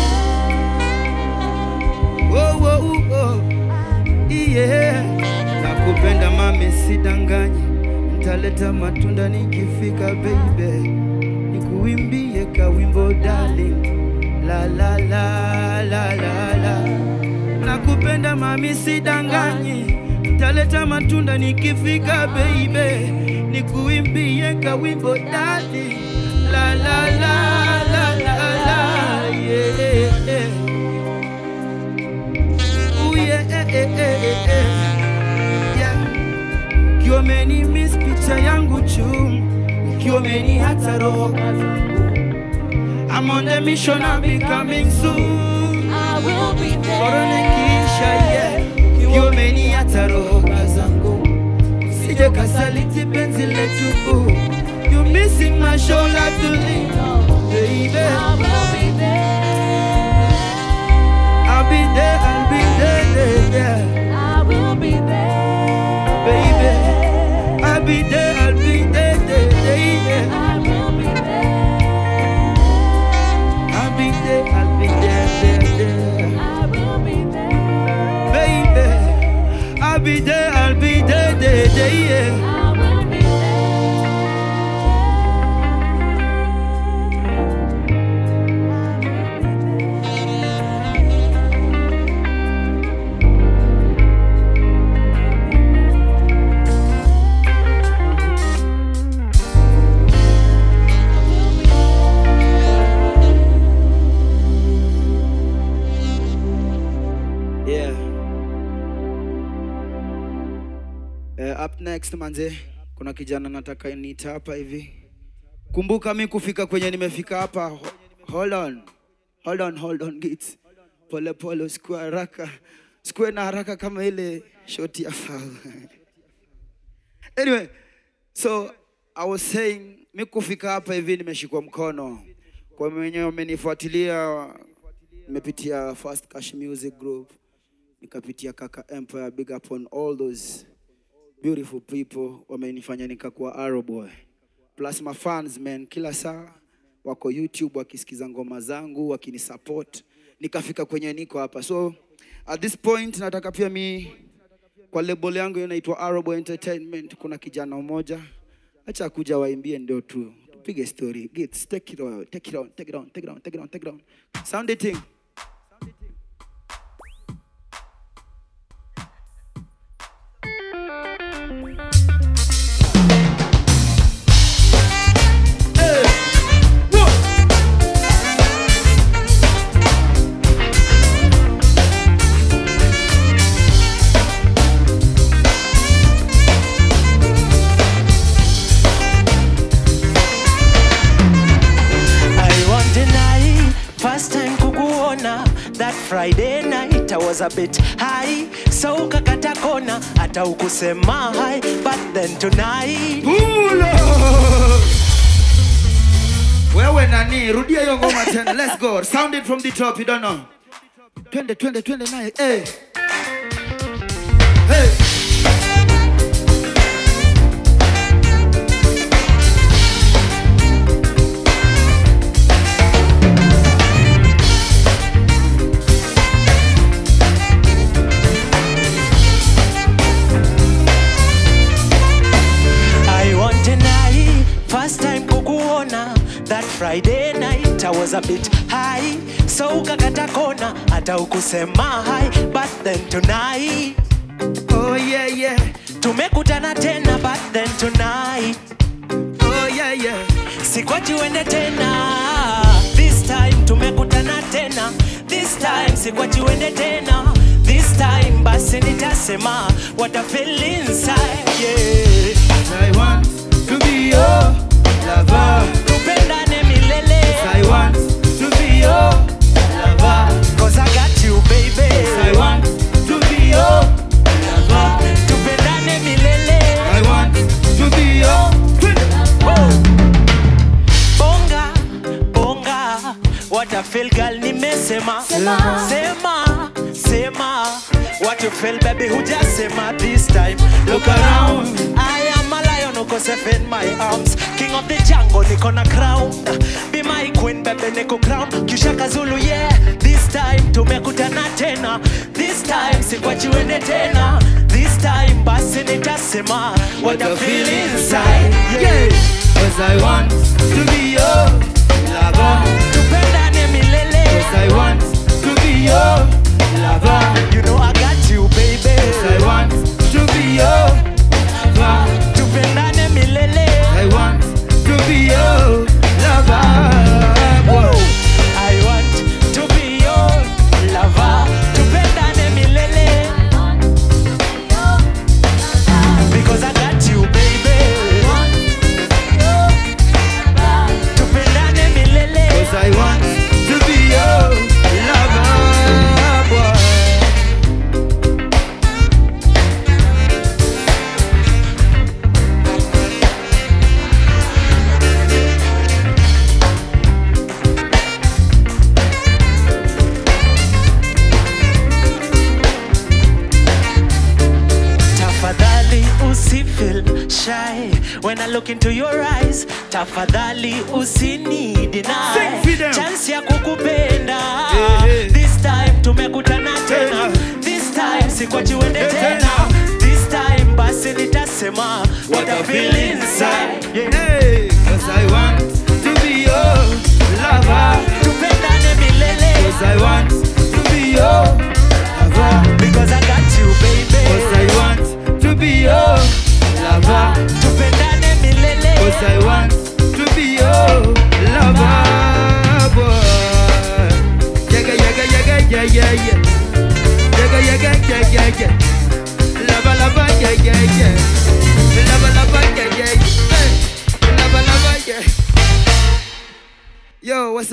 Oh, oh, oh, yeah. Nakupenda mami sidanganye, nitaleta matunda nikifika baby. Nikuimbie kawimbo darling, la la la la la la. Nakupenda mami sidanganye, nitaleta matunda nikifika baby. Nikuimbie kawimbo darling, la la la la la la, yeah. Oh yeah, yeah. Kio meni miss picha yangu juu, kio meni hata roho. I'm on the mission, I'll be coming soon. I will be there. Korone kisha, yeah. Kio meni hata roho zangu, sije kasaliti penzi letu. You missing my shoulder to lean on, baby. I will be there. I'll be there, I'll be there, there. I will be there. Baby, I'll be there, I'll be there, there. I will be there. I'll be there, I'll be there, there. I will be there. Baby, I'll be there, I'll be there, there. I will be there. Up next manze, kuna kijana nataka niita hapa hivi. Kumbuka mimi kufika kwenye nimefika hapa. Hold on gits. Pole pole usikue haraka. Usikue na haraka kama ile shoti ya foul. Anyway, so I was saying mimi kufika hapa hivi nimeshikwa mkono. Kwa mwenyewe umenifuatilia, nimepitia Fast Cash Music Group, nikapitia Kaka Empire, big up on all those beautiful people wamenifanya nikakuwa Arrow Boy. Plus my fans man, kila saa wako YouTube wakisikiza ngoma zangu, wakinisupport, nikafika kwenye niko hapa. So at this point nataka pia mi kwa label yangu inaitwa Arrow Boy Entertainment, kuna kijana mmoja acha kuja waimbie ndio tu tupige story. Gits, take it on. Sound it thing. That Friday night I was a bit high, so kakata kona hata ukusema hi, but then tonight wewe nani, rudia hiyo ngoma tena. Let's go, sound it from the top, you don't know. Twende naye. Hey. That Friday night I was a bit high, so kakata kona hata ukusema hi, but then tonight oh yeah tumekutana tena, but then tonight oh yeah sikwachi uende tena. This time tumekutana tena, this time sikwachi uende tena. This time basi nitasema what I feel inside, yeah. I want to be your lover. Tupendane milele. I want to be your lover. Cause I got you, baby. I want to be your lover. Tupendane milele. I want to be your Bonga, what I feel girl nimesema. Sema, what you feel baby hujasema. This time, look around. I am a lion who goes safe in my arms. King of the jungle, niko na crown. Be my queen baby, niko crown. Kishaka Zulu, yeah. This time tumekutana tena. This time sikwachi uende tena. This time basi nitasema what I feel inside, yeah. Cause I want to be your lover. Tupendane milele. Cause I want to be your lover. You know I got you, baby. Cause I want to be your lover. Tupendane milele. I want to be your lover. I want to be your lover. Tupendane milele. Because I got you, baby. Tupendane milele. Cause I want to be your lover, boy. Tafadhali usifeel shy when I look into your eyes. Tafadhali usini deny chance ya kukupenda. This time tumekutana tena. This time sikwachi uende tena. This time basi nitasema what I feel inside, yeah. Hey, cause I want to be your lover. Tupendane milele. Cause I want to be your lover. Because I got you, baby. Cause I want to be your lover. Tupendane milele. Cause I want to be your lover, boy. Yeah. Lover, yeah.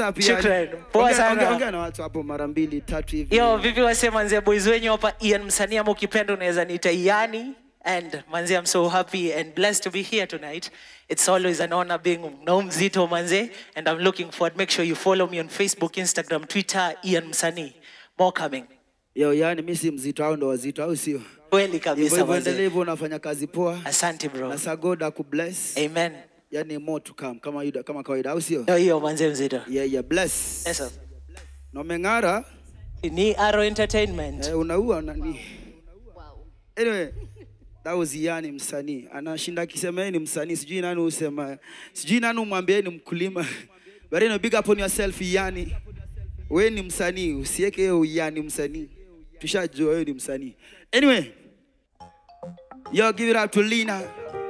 up pia. Shukran. Poa sana. Ongea na watu hapo mara 2 3 hivi. Yo, vipi wase manze boys wenyu hapa Ian msanii ama ukipenda unaweza niita Iani. And manze, I'm so happy and blessed to be here tonight. It's always an honor being no mzito manze, and I'm looking forward. Make sure you follow me on Facebook, Instagram, Twitter, Ian Msanii. More coming. Yo, yani mimi si mzito au ndo wazito au sio? Kweli kabisa manze. manze. Hivyo unafanya kazi poa. Asante bro. Na God akubless. Amen. Yani more to come kama kawaida au sio? Yo manze mzito. Yeah, bless. Yes sir. Na umeng'ara? Ni Arrow Entertainment. Unaua nani? Anyway, that was Ian msanii. Anashinda akisema yeye ni msanii, sijui nani usema. Sijui nani umwambie ni mkulima. But you know, big up on yourself Ian. Wewe ni msanii, usiweke yeye Ian msanii. Tushajua wewe ni msanii. Anyway, yo, give it up to Lina.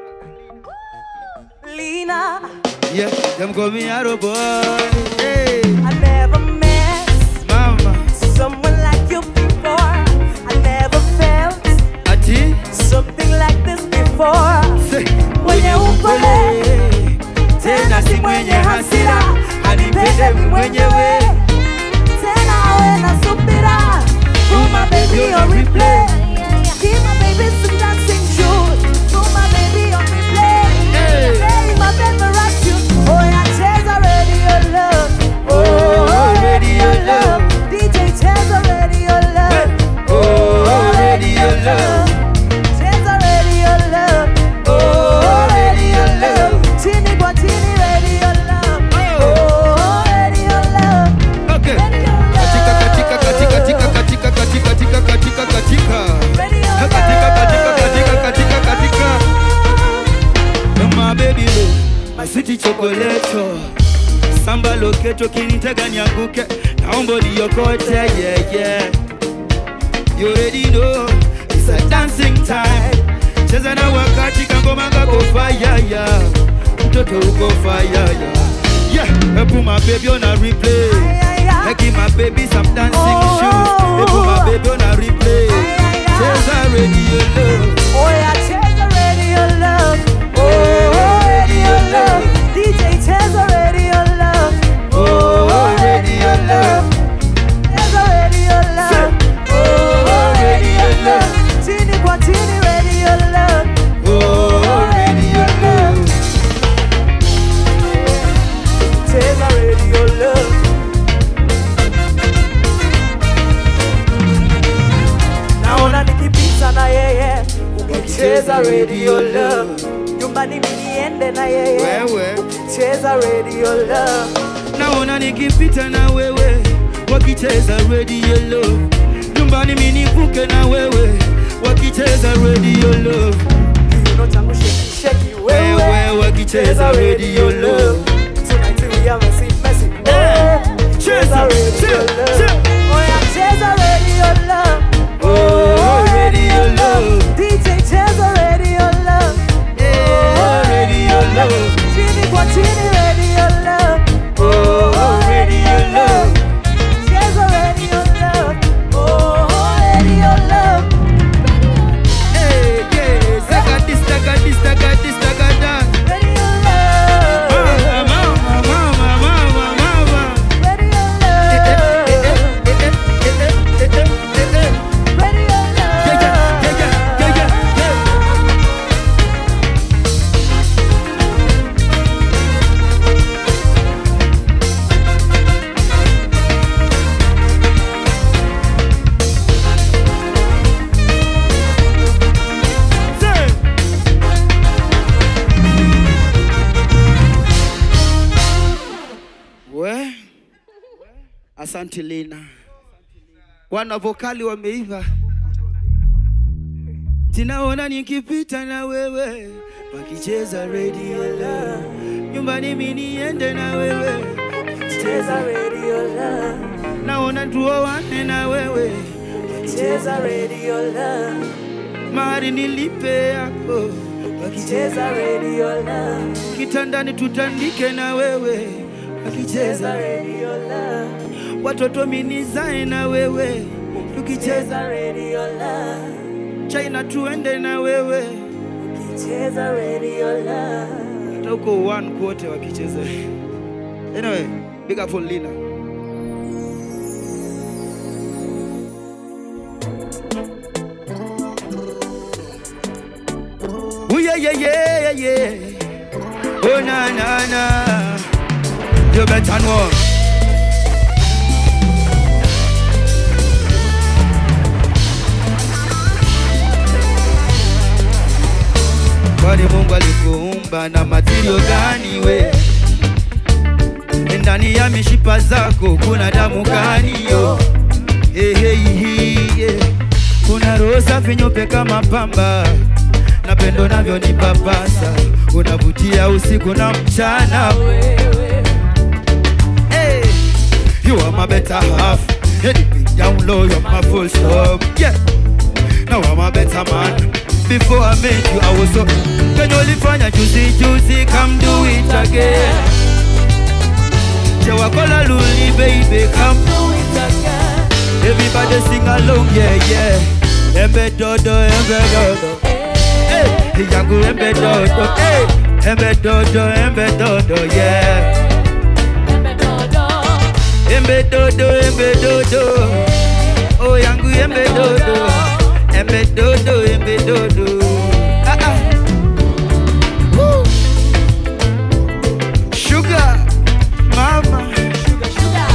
Lina. Yeah, them call me Arrow boy. Hey. I never met Mama. someone like you before. I never felt Ati? something like this before. Say. Mwenye upole, tena si mwenye hasira, anipende mimi mwenyewe, tena awe na subira. Put my baby on replay, give my baby some dancing shoes. Put my baby on replay, play my favorite tune. Oh yeah, chase already your love. Oh, already your love. DJ chase already your love. Oh, already your love. Chase already your love. Oh, already your love. Chini kwa chini, ready your love. Oh, already your love. Okay. Ready your love. Ready your love. My baby look, my sweet chocolate. Samba loketo kinitega nyanguke. Naomba niokote, yeah. You already know, it's a dancing time. Cheza na wakati kangoma kako fire, yeah. Mtoto uko fire, yeah. Put my baby on a replay. I give my baby some dancing shoes. Put my baby on a replay. Cheza already your love. Oh yeah, chase already your love. Oh, already your love. DJ chase already your love. Oh, already your love. Chase already your love. Oh, already your love. Chini kwa chini, ready your love. Oh, already your love. Chase already your love. Naona nikipita na yeye, ukicheza radio love. Nyumbani mimi niende na yeye, Wewe. ukicheza radio love. Naona nikipita na wewe, wakicheza radio love. Nyumbani mimi nivuke na wewe, wakicheza radio love. Kiuno changu sheki sheki wewe, Wewe wakicheza radio love. Tonight we are messy. Cheza radio love. Oh yeah, cheza radio love. Oh, radio love. DJ cheza radio love. Oh, radio love. Chini kwa chini, radio love. Oh, radio love. Cheza radio love. Oh, radio love. Hey, yeah. Saga this, saga this, saga this, saga that. Radio love. Mama. Radio love. Radio We, asante Lina. Wana vokali wameiva. Tinaona nikipita na wewe, wakicheza radio love. Nyumbani mimi niende na wewe, Cheza radio love. naona tuoane na wewe, Cheza radio love. mari nilipe yako, wakicheza Cheza radio love. kitandani tutandike na wewe, Cheza wakicheza radio love. watoto minizae na wewe, tukicheza Cheza radio love. China tuende na wewe, Cheza radio love. hata uko one kote wakicheza. Anyway, Big up for Lila. Oh yeah, yeah, yeah, yeah. Oh na na na. You better know. Kwani Mungu alikuumba na material gani we? Ndani ya mishipa zako kuna damu gani yo? Hey, hey, hey, yeah. Kuna roho safi nyeupe kama pamba, na pendo navyo ni papasa, unavutia usiku na mchana wewe. Hey, you are my better half. Anything down low, you're my full stop. Yeah, now I'm a better man. Before I met you, I was so. Can you only find a juicy, juicy? Come do it again. Jawakola luli, baby, come do it again. Everybody sing along, yeah, yeah. Embe dodo, embe dodo. Hey, yangu embe dodo. Hey, embe dodo, yeah. Embe dodo. Oh, yangu embe dodo. Embe dodo. Woo. Sugar, mama. Sugar.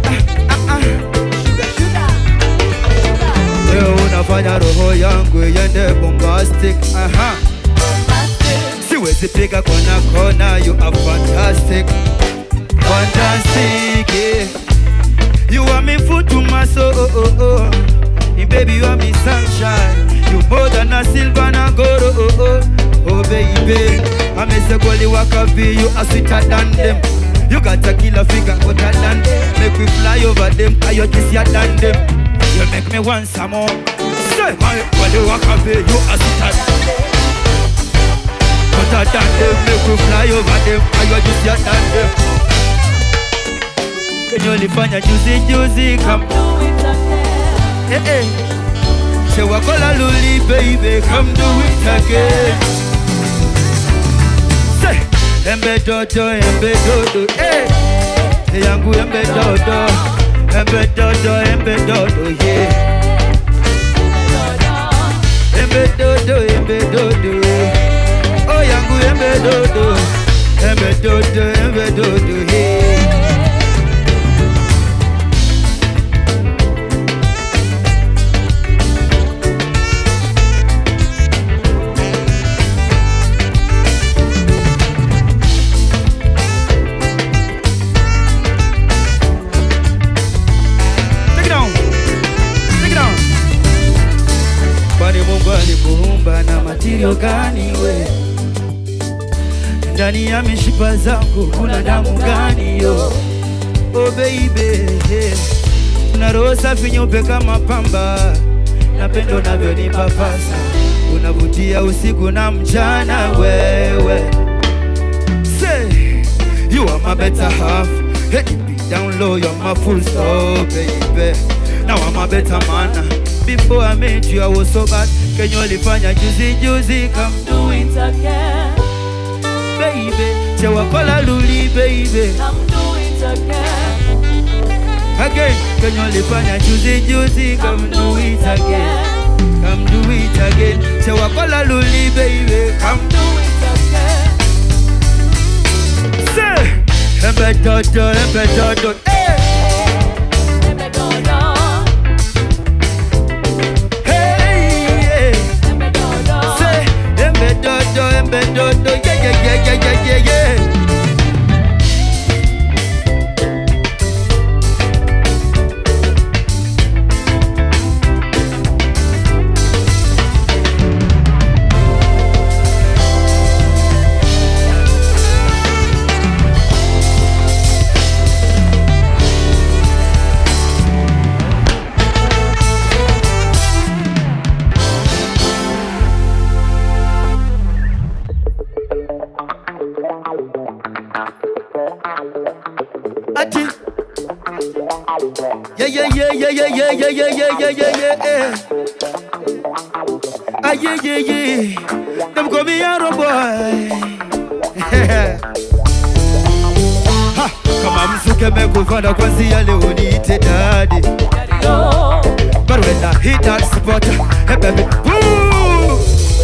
Leo unafanya roho yangu yende bombastic. Siwezi piga kona, you are fantastic. Fantastic, yeah. You are me food to my soul, baby, you are me sunshine. You more than a silver and a gold, oh baby. I miss a gully waka be, you are sweeter than them. You got a killer figure hotter than them. Make we fly over them, cause you kiss than them. You make me want some more. Say my gully waka be, you are sweeter than them. Hotter than them, make we fly over them, cause you kiss than them. Can you only find a juicy, come do it again. Hey, hey. Say wakola luli, baby, come do it again. Say, embe dodo, hey. Yangu embe dodo, yeah. Embe dodo. Oh, yangu embe dodo, yeah. Mungu alikuumba na material gani we? Ndani ya mishipa zako kuna damu gani yo? Oh baby, yeah. Una roho safi nyeupe kama pamba, na pendo navyo ni papasa, unavutia usiku na mchana wewe. Say, you are my better half. Hey, be down low, you're my full stop, baby. Now I'm a better man. Before I met you, I was so bad. Can you only find a juicy, come do it again, baby. Jawakola luli, baby, come do it again. Again, can you only find a juicy, come do it again. Come do it again. Jawakola luli, baby, come do it again. Say, embe dodo, hey. Embe dodo, yeah. Yeah. Them call me Arrow boy. Kama mzuke mekuvanda kwanzia leo niite daddy. But when I hit that spot, hey baby, woo!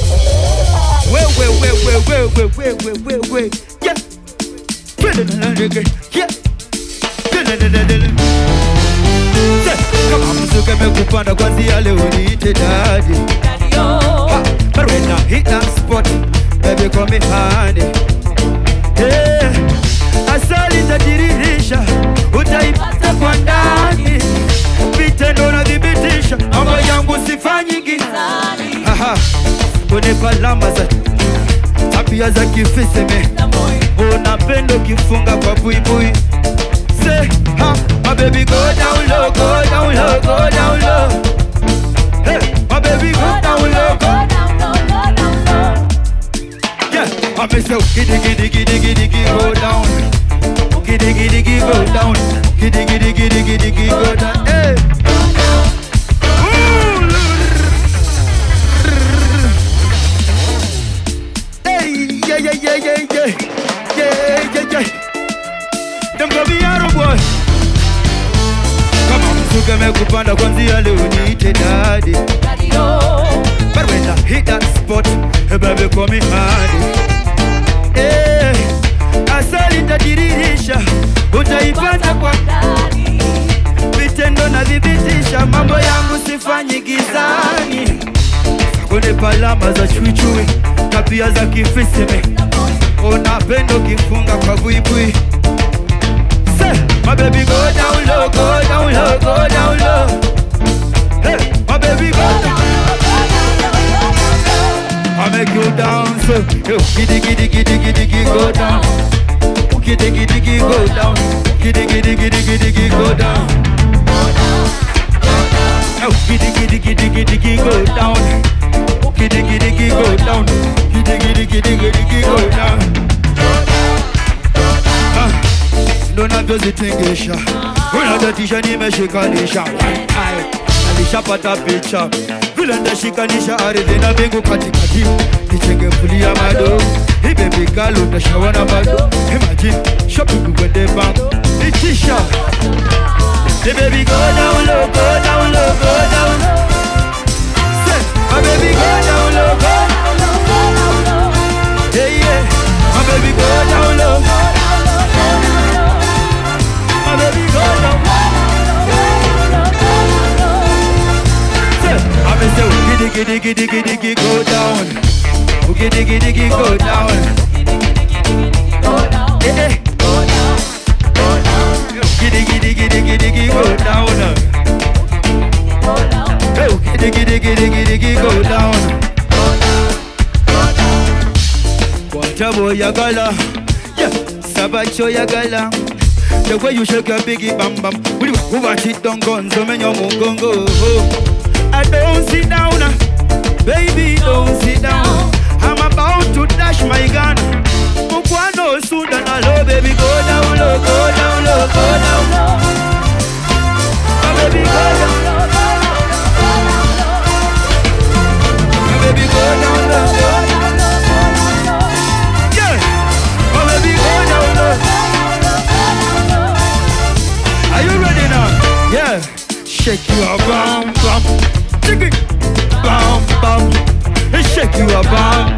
Wait, yeah. Yeah. Kama mzuke mekupanda kwanzia leo niite daddy. But when I hit that spot, baby call me honey. Yeah. Asali tajiririsha, utaipata kwa ndani. Vitendo na thibitisha, mambo yangu sifanyi gizani. Kunipa lamba za tabia za kifiseme. Unapenda kifunga kwa buibui. Say, my baby go down low, go down low, go down low. Hey, my baby go down low, go down low. Yeah, I say giddy go down. Giddy go down. Giddy go down. Hey. Yeah. Them go be arrow boy. Kama mzuke mekupanda kwanzia leo niite daddy. But when I hit that spot, hey baby call me honey. Eh, asali tajiririsha, utaipata kwa ndani. Vitendo na thibitisha, mambo yangu sifanyi gizani. Kunipa lamba za chui, tabia za kifisime. Unapenda kifunga kwa buibui. Say, my baby go down low, go down low, go down low. Hey, my baby go down low. I make you dance, yo, giddy go down. Giddy go down. Giddy go down. Yo, giddy go down. Giddy go down. Giddy go down. Ndo navyozitingisha, unadatisha nimeshikanisha. Nalishapata picha, vile ndashikanisha ardhi na mbingu katikati. Nichenge kulia mado, hii baby girl utashawana bado. Imagine, shopping kwende bank, itisha. Hey baby go down low, go down low, go down low. Say, my baby go down low, go down low, go down low. Yeah, my baby go down low. My baby go down. I'm say giddy go down. Giddy go down. Eh. Giddy go down. Oh, giddy go down. Kwantabo yagala, yeah, sabacho yagala. The way you shake your biggie bam bam, we watch it don't go so many mugongo. I don't sit down, baby, don't sit down. I'm about to dash my gun. Mukwano soon and hello, baby, go down low, go down low, go down low. My baby, go down low, go down low. My baby, go down low, go down low. Yeah, my baby, go down low. Are you ready now? Yeah. Shake your bum bum. Shake it. Bum bum. Shake your bum.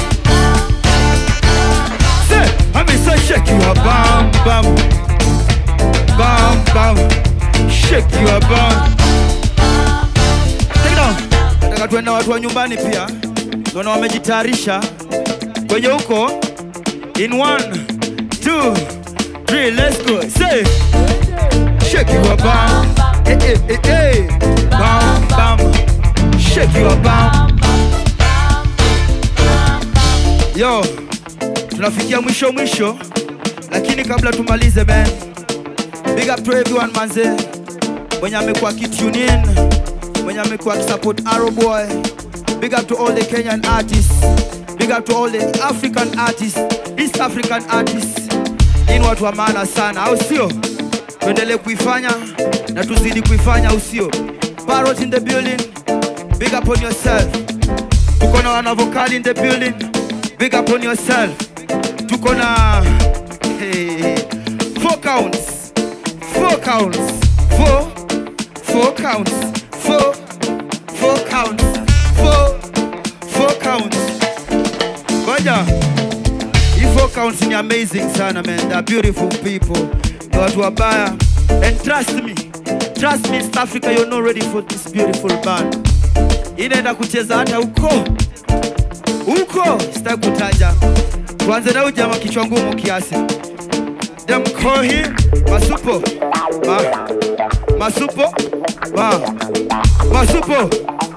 Say, I mean say shake your bum bum. Bum bum. Shake your bum. Take it down. Nataka tuende watu wa nyumbani pia. Naona wamejitayarisha. Kwenye huko. In 1, 2, 3, let's go. Say. Shake your bum, hey, bum bum. Shake your bum. Yo, tunafikia mwisho, lakini kabla tumalize man, big up to everyone manze. Mwenye amekuwa kitune in, mwenye amekuwa support Arrow Boy. Big up to all the Kenyan artists. Big up to all the African artists, East African artists. Ni watu wa maana sana, au sio? Tuendelee kuifanya na tuzidi kuifanya, usio. Parrot in the building, big up on yourself. Tuko na wana vocal in the building, big up on yourself. Tuko na counts. 4 counts. 4 counts. 4 counts. 4 counts. Goja. These 4 counts in amazing sana, man. They're beautiful people. But wabaya. And trust me, East Africa, you're not ready for this beautiful band. Inaenda kucheza hata huko. Sitaki kutaja. Kwanza na ujama kichwa ngumu kiasi. Them call him Masupo. Masupo. Masupo.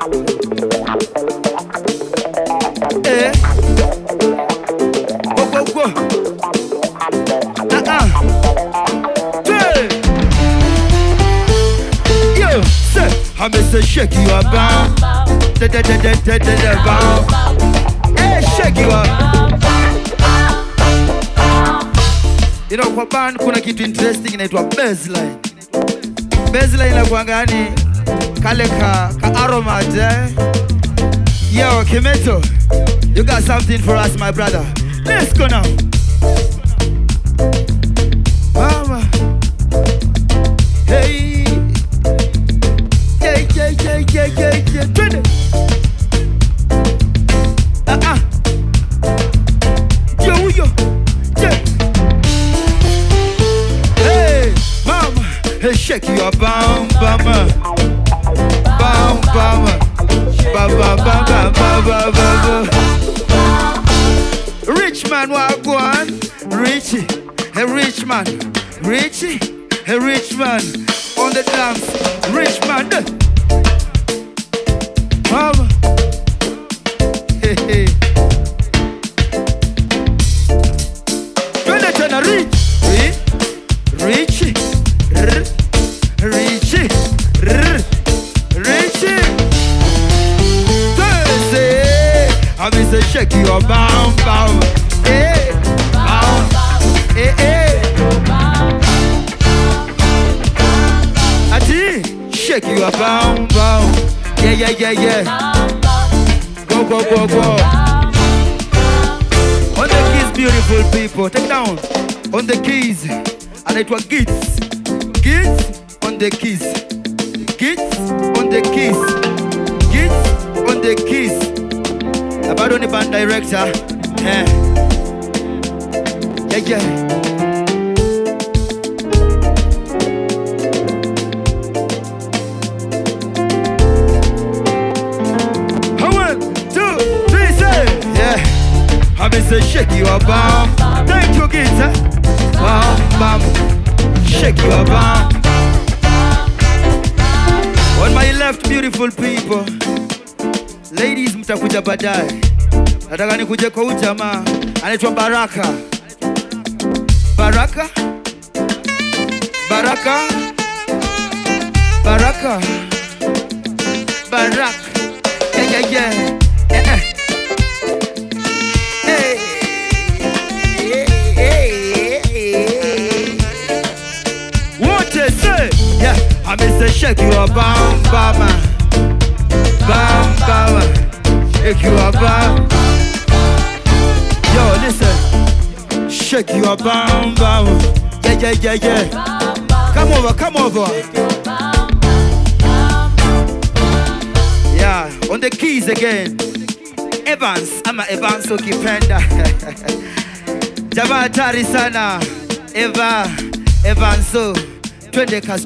Go. Yo, say, I say shake you up, bam. Hey, shake you up. You know, kwa band kuna kitu interesting inaitwa baseline. Baseline inakuanga yani kale ka aroma je. Yo, Kimeto, you got something for us, my brother. Let's go now. Mama. Hey. Yeah. 20. Yo. Yeah. Hey, mama. Hey, shake your bam. Rich man, what go on? Richie, a rich man. Richie, a rich man. On the dance, rich man. Mama. Hey. When they turn a Richie. Richie. Thursday, I miss a shake your bam. Hey, hey. Ati, shake your bam. Yeah. Go. On the keys, beautiful people. Take down. On the keys. And it was Gits. Gits on the keys. Gits on the keys. Gits on the keys. About on the band director. Yeah. I say shake your bum. Thank you, guitar. Bam. Shake your bum. On my left, beautiful people. Ladies, mtakuja baadaye. Nataka nikuje kwa ujamaa. Anaitwa Baraka. Baraka. Yeah. What you say? Yeah, I say shake your bum. Shake your bum. Yo, listen. Shake your bum. Yeah. Come over. Yeah, on the keys again. Evans, I'm a Evans ukipenda. Jamaa hatari sana. Evanso. 20 kas.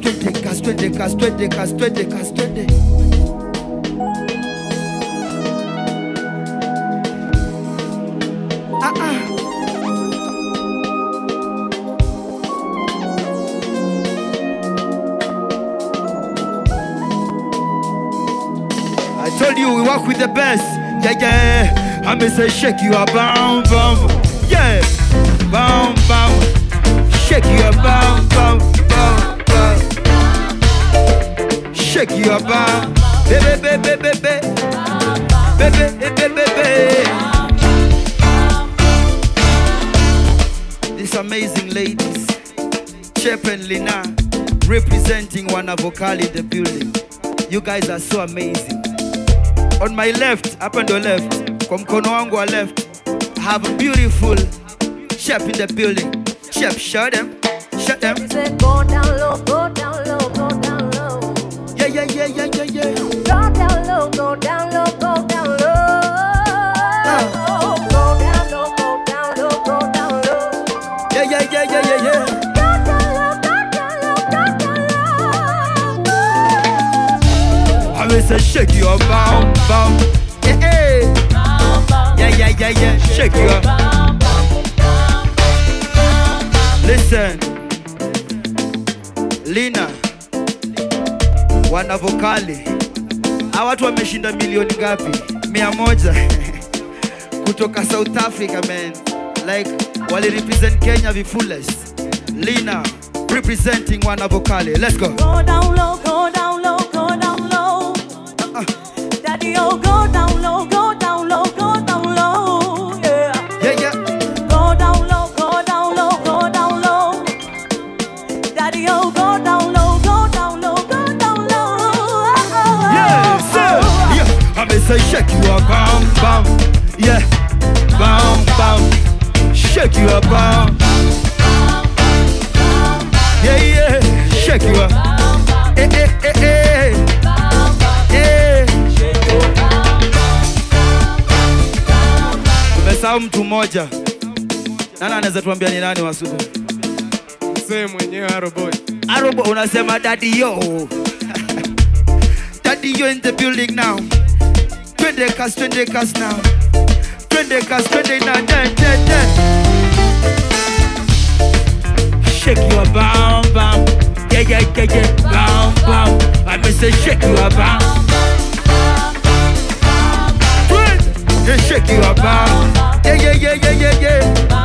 I told you we work with the best. Yeah. I may say shake your bum. Yeah. Bum. Shake your bum. Shake your bum. Baby. These amazing ladies, Chep and Lina, representing Wana Vocal in the building. You guys are so amazing. On my left, up on the left, kwa mkono wangu wa left, I have a beautiful Chep in the building. Chep, show them. Shut them. He said, go down low, go down low, go down low. Yeah, yeah, yeah, yeah, yeah, yeah. Go down low, go down low, go down low. Go down low, go down low, go down low. Yeah, yeah, yeah, yeah, yeah, yeah. Go down low, go down low, go down low. I will say shake your bum, bum. Yeah, yeah. Yeah, yeah, yeah, yeah. Shake your. Listen. Lina. Wana vokali. Hawa watu wameshinda milioni ngapi? 100. Kutoka South Africa, man. Like, wali represent Kenya the fullest. Lina representing Wana vokali. Let's go. Go down low, go down low, go down low. Daddy, oh, go down low, go down low, go down low. Yeah. Yeah, yeah. Go down low, go down low, go down low. Daddy, oh, go down low, go down low, go down low. Yeah, sir. Yeah. I may say shake you up, bam, bam. Yeah, bam, bam. Shake you up, bam. Yeah, yeah. Shake you up. Eh, eh, eh, eh. Eh. Tumesahau mtu mmoja. Nani anaweza tuambia ni nani Wasuda? Mzee mwenyewe Aroboy. Arobo unasema daddy yo. Daddy yo in the building now. 20 acres now. 20 acres now. Shake your bam bam. Yeah, yeah, yeah, yeah. Bam bam. I may say shake your bam. Yeah, shake your bam. Yeah, yeah, yeah, yeah, yeah, yeah.